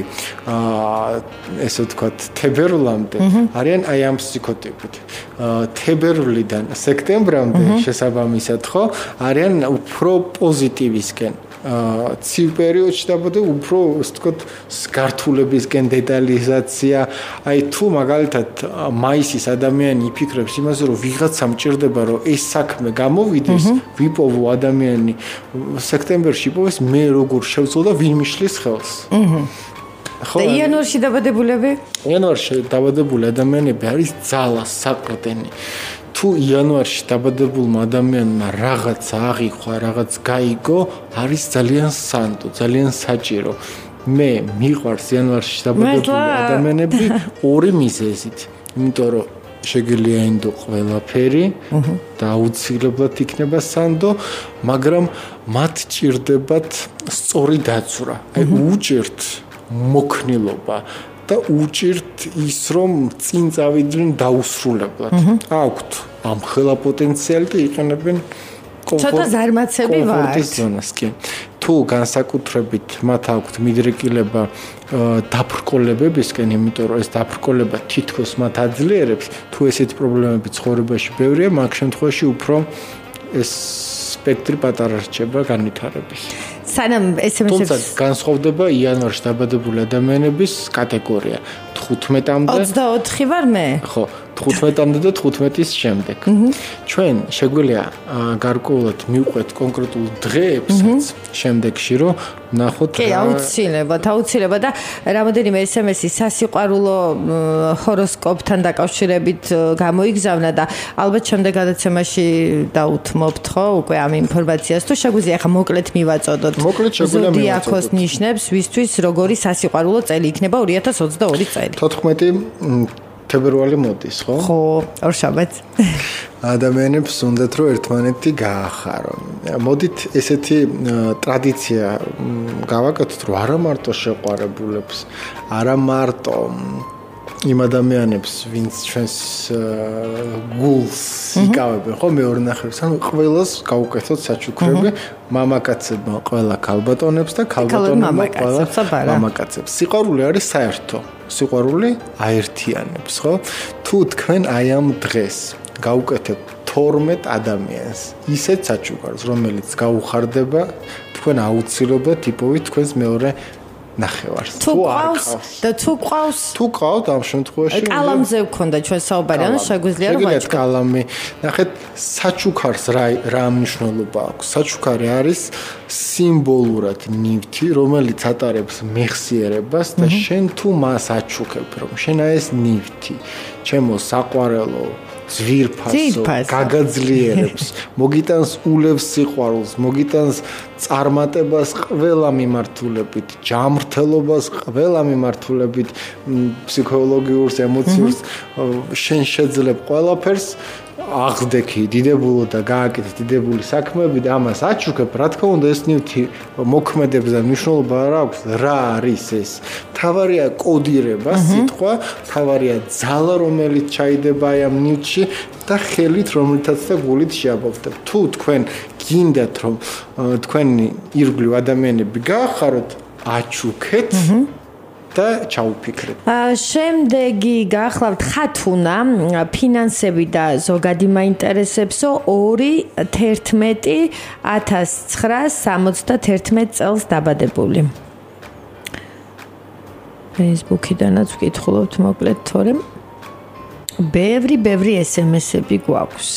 B: ესე ვთქვათ, თებერვლამდე არიან აი ამ ფსიქოტიპით. თებერვლიდან სექტემბრამდე შესაბამისად, ხო, არიან უფრო პოზიტივისკენ. ცივ პერიოდში დაბადე უფრო ასე ვთქვათ გართულებისკენ დეტალიზაცია. აი თუ მაგალითად მაისის ადამიანი იფიქრებს იმაზე, რომ ვიღაცა მჭირდება, რომ ეს საქმე გამოვიდეს, ვიპოვო ადამიანი სექტემბერში იპოვეს, მე როგორ შევძლო და ვინ მიშლის ხელს.
A: და იანვარში დაბადებულები?
B: იანვარში დაბადებული ადამიანები არის ძალა საყრდენი. თუ იანვარში დაბადებულმა ადამიანმა რაღაც აღიქვა, რაღაც გაიგო, არის ძალიან სანდო, ძალიან საჭირო. მე მიყვარს იანვარში დაბადებული ადამიანები ორი მიზეზით. იმიტომ რომ შეგიძლია ინდო ყველაფერი და აუცილებლად იქნება სანდო, მაგრამ მათ ჭირდებათ სწორი დაცვრა. აი უჭირთ მოქნილობა და უჭირთ ის, რომ წინ წავიდნენ დაუსრულებლად. აქვთ ამხელა პოტენციალი და იყენებენ
A: ცოტა ზარმაცები ვართ.
B: კი. თუ განსაკუთრებით მათ აქვთ მიდრეკილება დაბრკოლებებისკენ, იმიტომ რომ ეს დაბრკოლება თითქოს მათ აძლიერებს, თუ ესეთი პრობლემები ცხოვრებაში ბევრია, მაგ შემთხვევაში უფრო ეს სპექტრი პატარა რჩება განვითარების.
A: სანამ SMS-ებს
B: თუმცა განსხვავდება იანვარში დაბადებული ადამიანების კატეგორია 15-მდე
A: 24 ვარ მე?
B: ხო, 15-მდე და 15-ის შემდეგ. ჩვენ შეგვიძლია გარკვეულად მივყვეთ კონკრეტულ დღეებსაც შემდეგში, რომ ნახოთ
A: კი, აუცილებლად და რამოდენიმე SMS-ი სასიყვარულო ჰოროსკოპთან დაკავშირებით გამოიგზავნა და ალბათ შემდეგ გადაცემაში დაუთმობთ ხო უკვე ამ ინფორმაციას თუ შეგვიძლია ახლა მოკლედ მივაწოდოთ ზოდიაქოს ნიშნებს ვისთვის როგორი სასიყვარულო წელი იქნება 2022 წელი
B: 14 თებერვალი მოდის, ხო?
A: ხო, ორშაბათს.
B: ადამიანებს უნდათ რომ ერთმანეთი გაახარონ. მოდით ესეთი ტრადიცია გავაკეთოთ, რომ არა მარტო შეყვარებულებს, არა მარტო იმ ადამიანებს, ვინც ჩვენს გულს იკავებენ, ხო, მეორე ნახევრს, ანუ ყველას გავუკეთოთ საჩუქრები, მამაკაცებმა ყველა ქალბატონებს და ქალბატონებმა ყველა მამაკაცებს. სიყვარული არის საერთო. სიყვარული აერთიანებს, ხო? თუ თქვენ აი ამ დღეს გაუკეთებთ 12 ადამიანს, ისეთ საჩუქარს, რომელიც გაუხარდება, თქვენ აუცილებლად იპოვით თქვენს მეორე ნახევარს.
A: თუ ყავს და თუ ყავს
B: თუ ყავთ ამ შემთხვევაში
A: კალამზე ვქონდა ჩვენ საუბარი, ანუ შეგვიძლია რომ
B: ვაჭრობთ კალამი. ნახეთ, საჩუქარს რა მნიშვნელობა აქვს? საჩუქარი არის სიმბოლურად ნივთი, რომელიც ატარებს მეხსიერებას და შენ თუ მას აჩუქებ, რომ შენ ეს ნივთი ჩემო საყვარელო ძვირფასო გაგაძლიერებს, მოგიტანს ულევს სიყვარულს, მოგიტანს წარმატებას ყველა მიმართულებით, ჯანმრთელობას ყველა მიმართულებით, ფსიქოლოგიურს, ემოციურს, შენ შეძლებ ყველაფერს აღძდექი დიდებულო და გააკეთე დიდებული საქმეები და ამას აჩუქებ, რა თქმა უნდა ეს ნივთი მოქმედებს და მნიშვნელობა არ აქვს, რა არის ეს? თავარია კოდირება, სიტყვა, თავარია ძალა, რომელიც ჩაიდება ამ ნივთში და ხელით, რომელთაც და გულით შეაბავდებ. თუ თქვენ გინდათ, რომ თქვენი ირგვლივ ადამიანები გაახაროთ, აჩუქეთ და ჩაუფიქრეთ.
A: შემდეგი გახლავთ ხათუნა, ფინანსები და ზოგადი მაინტერესებსო 2/11/1971 წელს დაბადებული. Facebook-იდანაც ვკითხულობთ მოკლედ, თორემ ბევრი SMS-ები გვაქვს.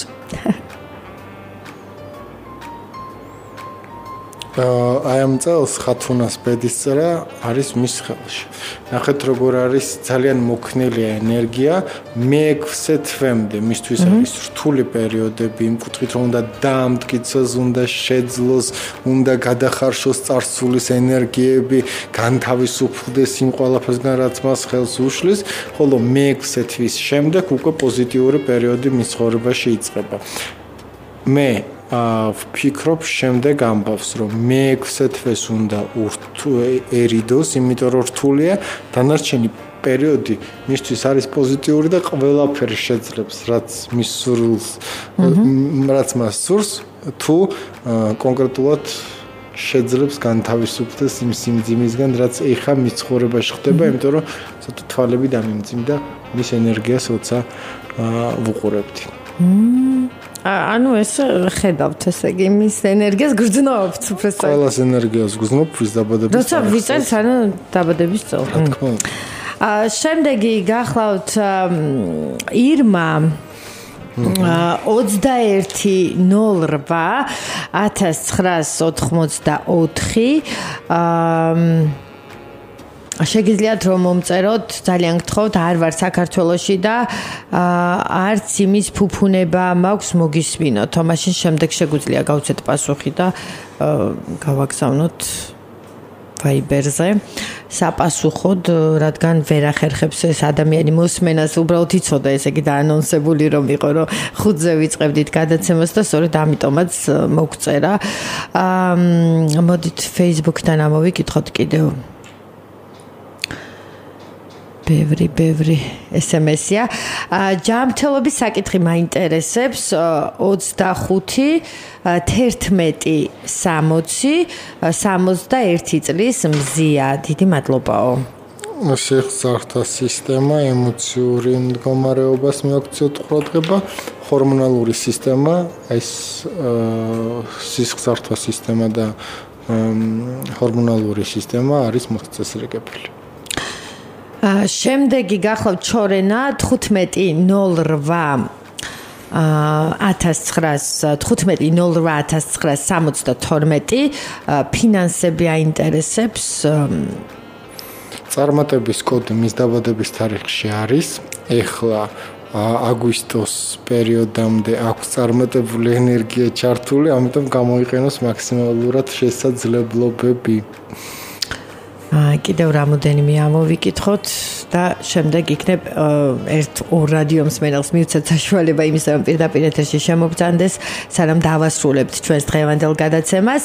B: აი ამ წელს ხათუნას ბედისწერა არის მის ხელში. ნახეთ როგორ არის ძალიან მოქნილია ენერგია, მე-6 თვემდე მისთვის არის რთული პერიოდები, იმ კუთხით რომ უნდა დაამტკიცოს, უნდა შეძლოს, უნდა გადახარშოს წარსულის ენერგიები, განთავისუფლდეს იმ ყველაფერსგან, რაც მას ხელს უშლის, ხოლო მე-6 თვის შემდეგ უკვე პოზიტიური პერიოდი მის ცხოვრებაში იწყება. მე ვფიქრობ შემდეგ ამბავს, რომ მე-6 თვეს უნდა ერიდოს, იმიტომ რომ რთულია, დანარჩენი პერიოდი მისთვის არის პოზიტიური და ყველაფერი შეძლებს, რაც მის სურვილს, რაც მას სურს, თუ კონკრეტულად შეძლებს განთავისუფლდეს იმ სიმძიმისგან, რაც ეხა მის ცხოვრებაში ხდება, იმიტომ რომ ცოტა თვალები დამიმძიმდა, მის ენერგიას როცა ვუყურებთ.
A: ანუ ეს ხედავთ, ესე იგი, მის ენერგიას გრძნობთ უბრალოდ.
B: ყველას ენერგიას გრძნობ ვის დაბადების წელს.
A: როცა ვიწერთ, ანუ დაბადების წელს.
B: რა თქმა უნდა.
A: შემდეგი გახლავთ ირმა 21/08/1984 შეგიძლიათ რომ მომწეროთ, ძალიან გთხოვთ, არ ვარ საქართველოში და არც იმის ფუფუნება მაქვს მოგისმინოთ. მაშინ შემდეგ შეგვიძლია გავცეთ პასუხი და გავაგზავნოთ Viber-ზე საპასუხოდ, რადგან ვერ ახერხებს ეს ადამიანი მოსმენას, უბრალოდ იცოდა, ესე იგი დაანონსებული რომ იყო, რომ 5-ზე ვიწყებდით გადაცემას და სწორედ ამიტომაც მოგწერა. მოდით Facebook-დან ამოვიკითხოთ კიდევ. ბევრი SMS-ია. ჯანმრთელობის საკითხი მაინტერესებს 25/11/60 წლის მზია. დიდი მადლობაო.
B: სიხსართა სისტემა, ემოციური მდგომარეობას მიაქციოთ ყურადღება, ჰორმონალური სისტემა, ეს სიხსართა სისტემა და ჰორმონალური სისტემა არის მოწესრიგებელი.
A: შემდეგი გახლავთ ჩორენა 15/08/1972 ფინანსები აინტერესებს.
B: წარმატების კოდი მის დაბადების თარიღში არის. ეხლა აგვისტოს პერიოდამდე აქვს წარმატებული ენერგია ჩართული, ამიტომ გამოიყენოს მაქსიმალურად შესაძლებლობები.
A: კიდევ რამოდენიმე ამოვიკითხოთ და შემდეგ იქნებ ერთ-ორ რადიო მსმენელს მივცეთ საშუალება იმისა, რომ პირდაპირ ეთერში შემოგწანდეს, სანამ დავასრულებთ ჩვენს დღევანდელ გადაცემას.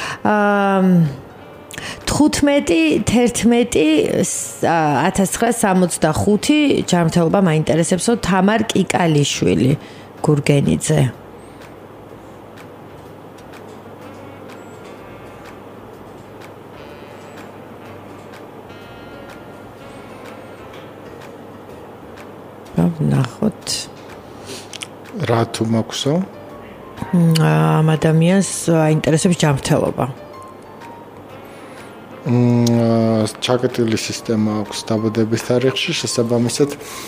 A: 15/11/1965 ჯანმრთელობა მაინტერესებსო თამარ კიკალიშვილი გურგენიძე. ნახოთ
B: რა თუ მაქვსო?
A: ამ ადამიანს აინტერესებს ჯანმრთელობა.
B: ჩაკეტილი სისტემა აქვს დაბადების თარიღში, შესაბამისად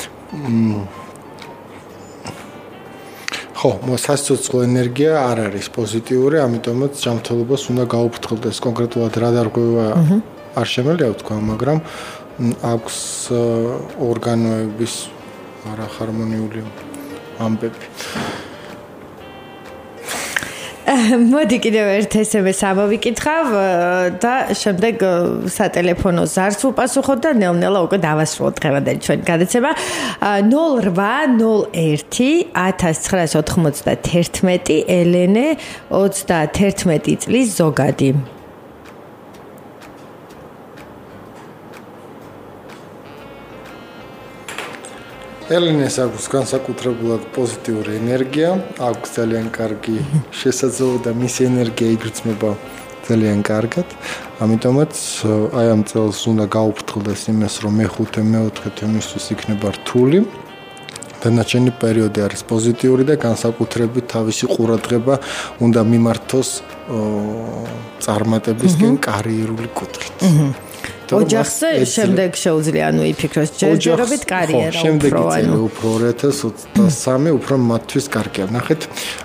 B: ხო, სასიცოცხლო ენერგია არ არის პოზიტიური, ამიტომაც ჯანმრთელობას უნდა გაუფრთხილდეს. კონკრეტულად რა დარღვევა არ შემიძლია ვთქვა, მაგრამ აქვს ორგანოების არახარმონიული ამბები.
A: მოდი კიდევ ერთ SMS ამოვიკითხავ და შემდეგ სატელეფონო ზარს ვუპასუხოთ და ნელ-ნელა უკვე დავასრულოთ დღევანდელი ჩვენი გადაცემა 08-01-1991 ელენე 31 წლის ზოგადი.
B: ელენეს აქვს განსაკუთრებულად პოზიტიური ენერგია, აქვს ძალიან კარგი შესაძლებლობა და მისი ენერგია იგრძნობა ძალიან კარგად. ამიტომაც აი ამ წელს უნდა გაუფრთხილდეს იმას, რომ მეხუთე, მეოთხე თემისთვის იქნება რთული. დანარჩენი პერიოდი არის პოზიტიური და განსაკუთრებით თავისი ყურადღება უნდა მიმართოს წარმატებისკენ კარიერული კუთხით.
A: ოჯახზე შემდეგ შეუძლია იფიქროს ჯერჯერობით კარიერა
B: უფრო უფრო 2023 უფრო მათთვის კარგია. ნახეთ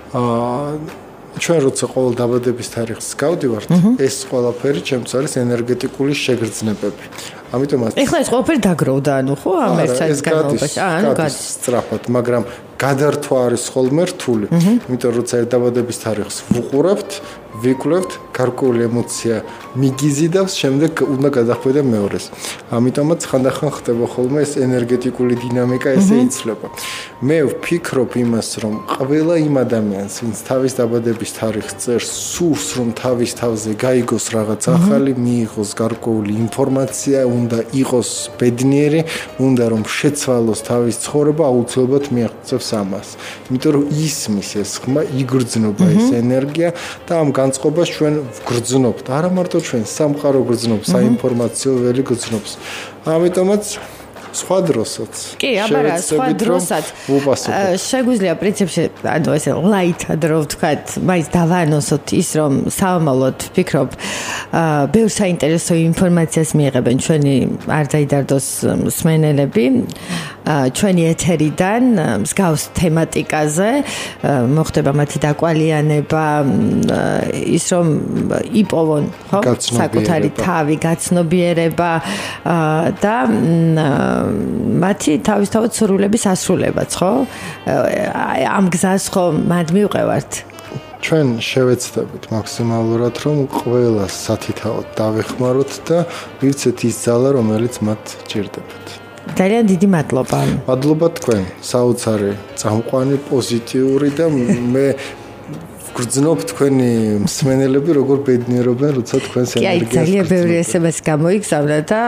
B: ჩვენ როცა ყოველ დაბადების თარიღს გავდივართ, ეს ყველაფერი ჩემთვის არის ენერგეტიკული შეგრძნებები. ამიტომაც
A: ეხლა ეს ყველაფერი დაგროვდა, ხო, ამ ერთ საათის განმავლობაში.
B: გადის სწრაფად, მაგრამ გადართვა არის ხოლმე რთული. იმიტომ როცა ერთ დაბადების თარიღს ვუყურებთ, ვიკვლევთ, გარკვეული ემოცია მიგიზიდავს, შემდეგ უნდა გადახვიდე მეორეს. ამიტომაც ხანდახან ხდება ხოლმე ეს ენერგეტიკული დინამიკა ესე იცვლება. მე ვფიქრობ იმას, რომ ყველა იმ ადამიანს, ვინც თავის დაბადების თარიღს წერს, სურს რომ თავის თავზე გაიგოს რაღაც ახალი, მიიღოს გარკვეული ინფორმაცია, უნდა იყოს ბედნიერი, უნდა რომ შეცვალოს თავის ცხოვრება, აუცილებლად მიაღწევს ამას. იმიტომ რომ ისმის ეს ხმა, იგრძნობა ეს ენერგია და ამ განწყობას ჩვენ ვგრძნობთ. არა მარტო ჩვენ, სამყარო გრძნობს, საინფორმაციო ველი გრძნობს. ამიტომაც სხვა დროსაც.
A: კი, აბარა, სხვა დროსაც. შეგვიძლია პრინციპში, ანუ ესე ლაითად რო ვთქვათ, მაინც დავაანონსოთ ის, რომ საომალოდ ვფიქრობ, ბევრ საინტერესო ინფორმაციას მიიღებენ ჩვენი არ დაიდარდოს მსმენელები, ჩვენი ეთერიდან, მსგავს თემატიკაზე, მოხდება მათი დაკვალიანება, ის რომ იპოვონ, ხო, საკუთარი თავი, გაცნობიერება და მათი თავისთავად სურვილების ასრულებაც, ხო? ამ გზას ხო მანდ მივყევართ.
B: ჩვენ შევეცდებით მაქსიმალურად, რომ ყველა სათითაოდ დავეხმაროთ და ვივცეთ ის ძალა, რომელიც მათ ჭირდებათ.
A: ძალიან დიდი მადლობა.
B: მადლობა თქვენ, საოცარი, წამყვანი, პოზიტიური და მე გრძნობ თქვენი მსმენელები როგორ ბედნიერობენ, როცა თქვენს ენერგიას.
A: კი, ძალიან ბევრი SMS გამოიგზავნა და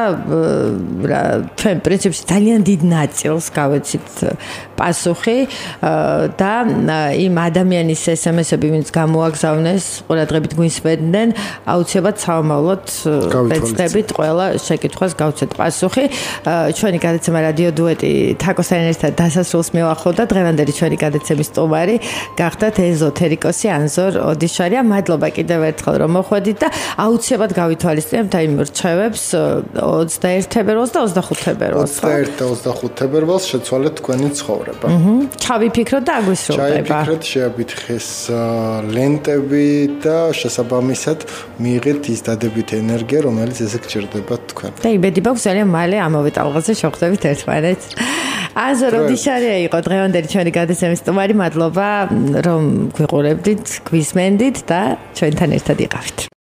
A: ჩვენ პრინციპში ძალიან დიდ ნაწილს გავეცით პასუხი და იმ ადამიანის SMS-ები, ვინც გამოაგზავნეს, ყურადღებით გვისმენდნენ, აუცილებლად საომავლოდ ვეცდებით ყველა შეკითხვას გავცეთ პასუხი. ჩვენი გადაცემა რადიო დუეტი თაკოსთან ერთად დასასრულს მივახლოვდა. დღევანდელი ჩვენი გადაცემის სტუმარი გახდათ ეზოთერიკოსი ანზორ ოდიშარია. მადლობა კიდევ ერთხელ რომ მოხვედით და აუცილებლად გავითვალისწინებთ აი მრჩევებს 21 თებერვალს და 25 თებერვალს.
B: 21 და 25 თებერვალს შეცვალეთ თქვენი ცხოვრება.
A: ჩავიფიქროთ და აგვისრულდება.
B: ჩავიფიქროთ, შეაფიქრეს ლენტები და შესაბამისად მიიღეთ ის დადებითი ენერგია, რომელიც ესე გჭირდებათ თქვენ.
A: და იმედი მაქვს ძალიან მალე ამავე ტალღაზე შევხვდებით ერთმანეთს. ანზორ ოდიშარია იყო დღევანდელი ჩვენი გადაცემის სტუმარი. მადლობა რომ გვიყურებდით, გვისმენდით და ჩვენთან ერთად იყავით.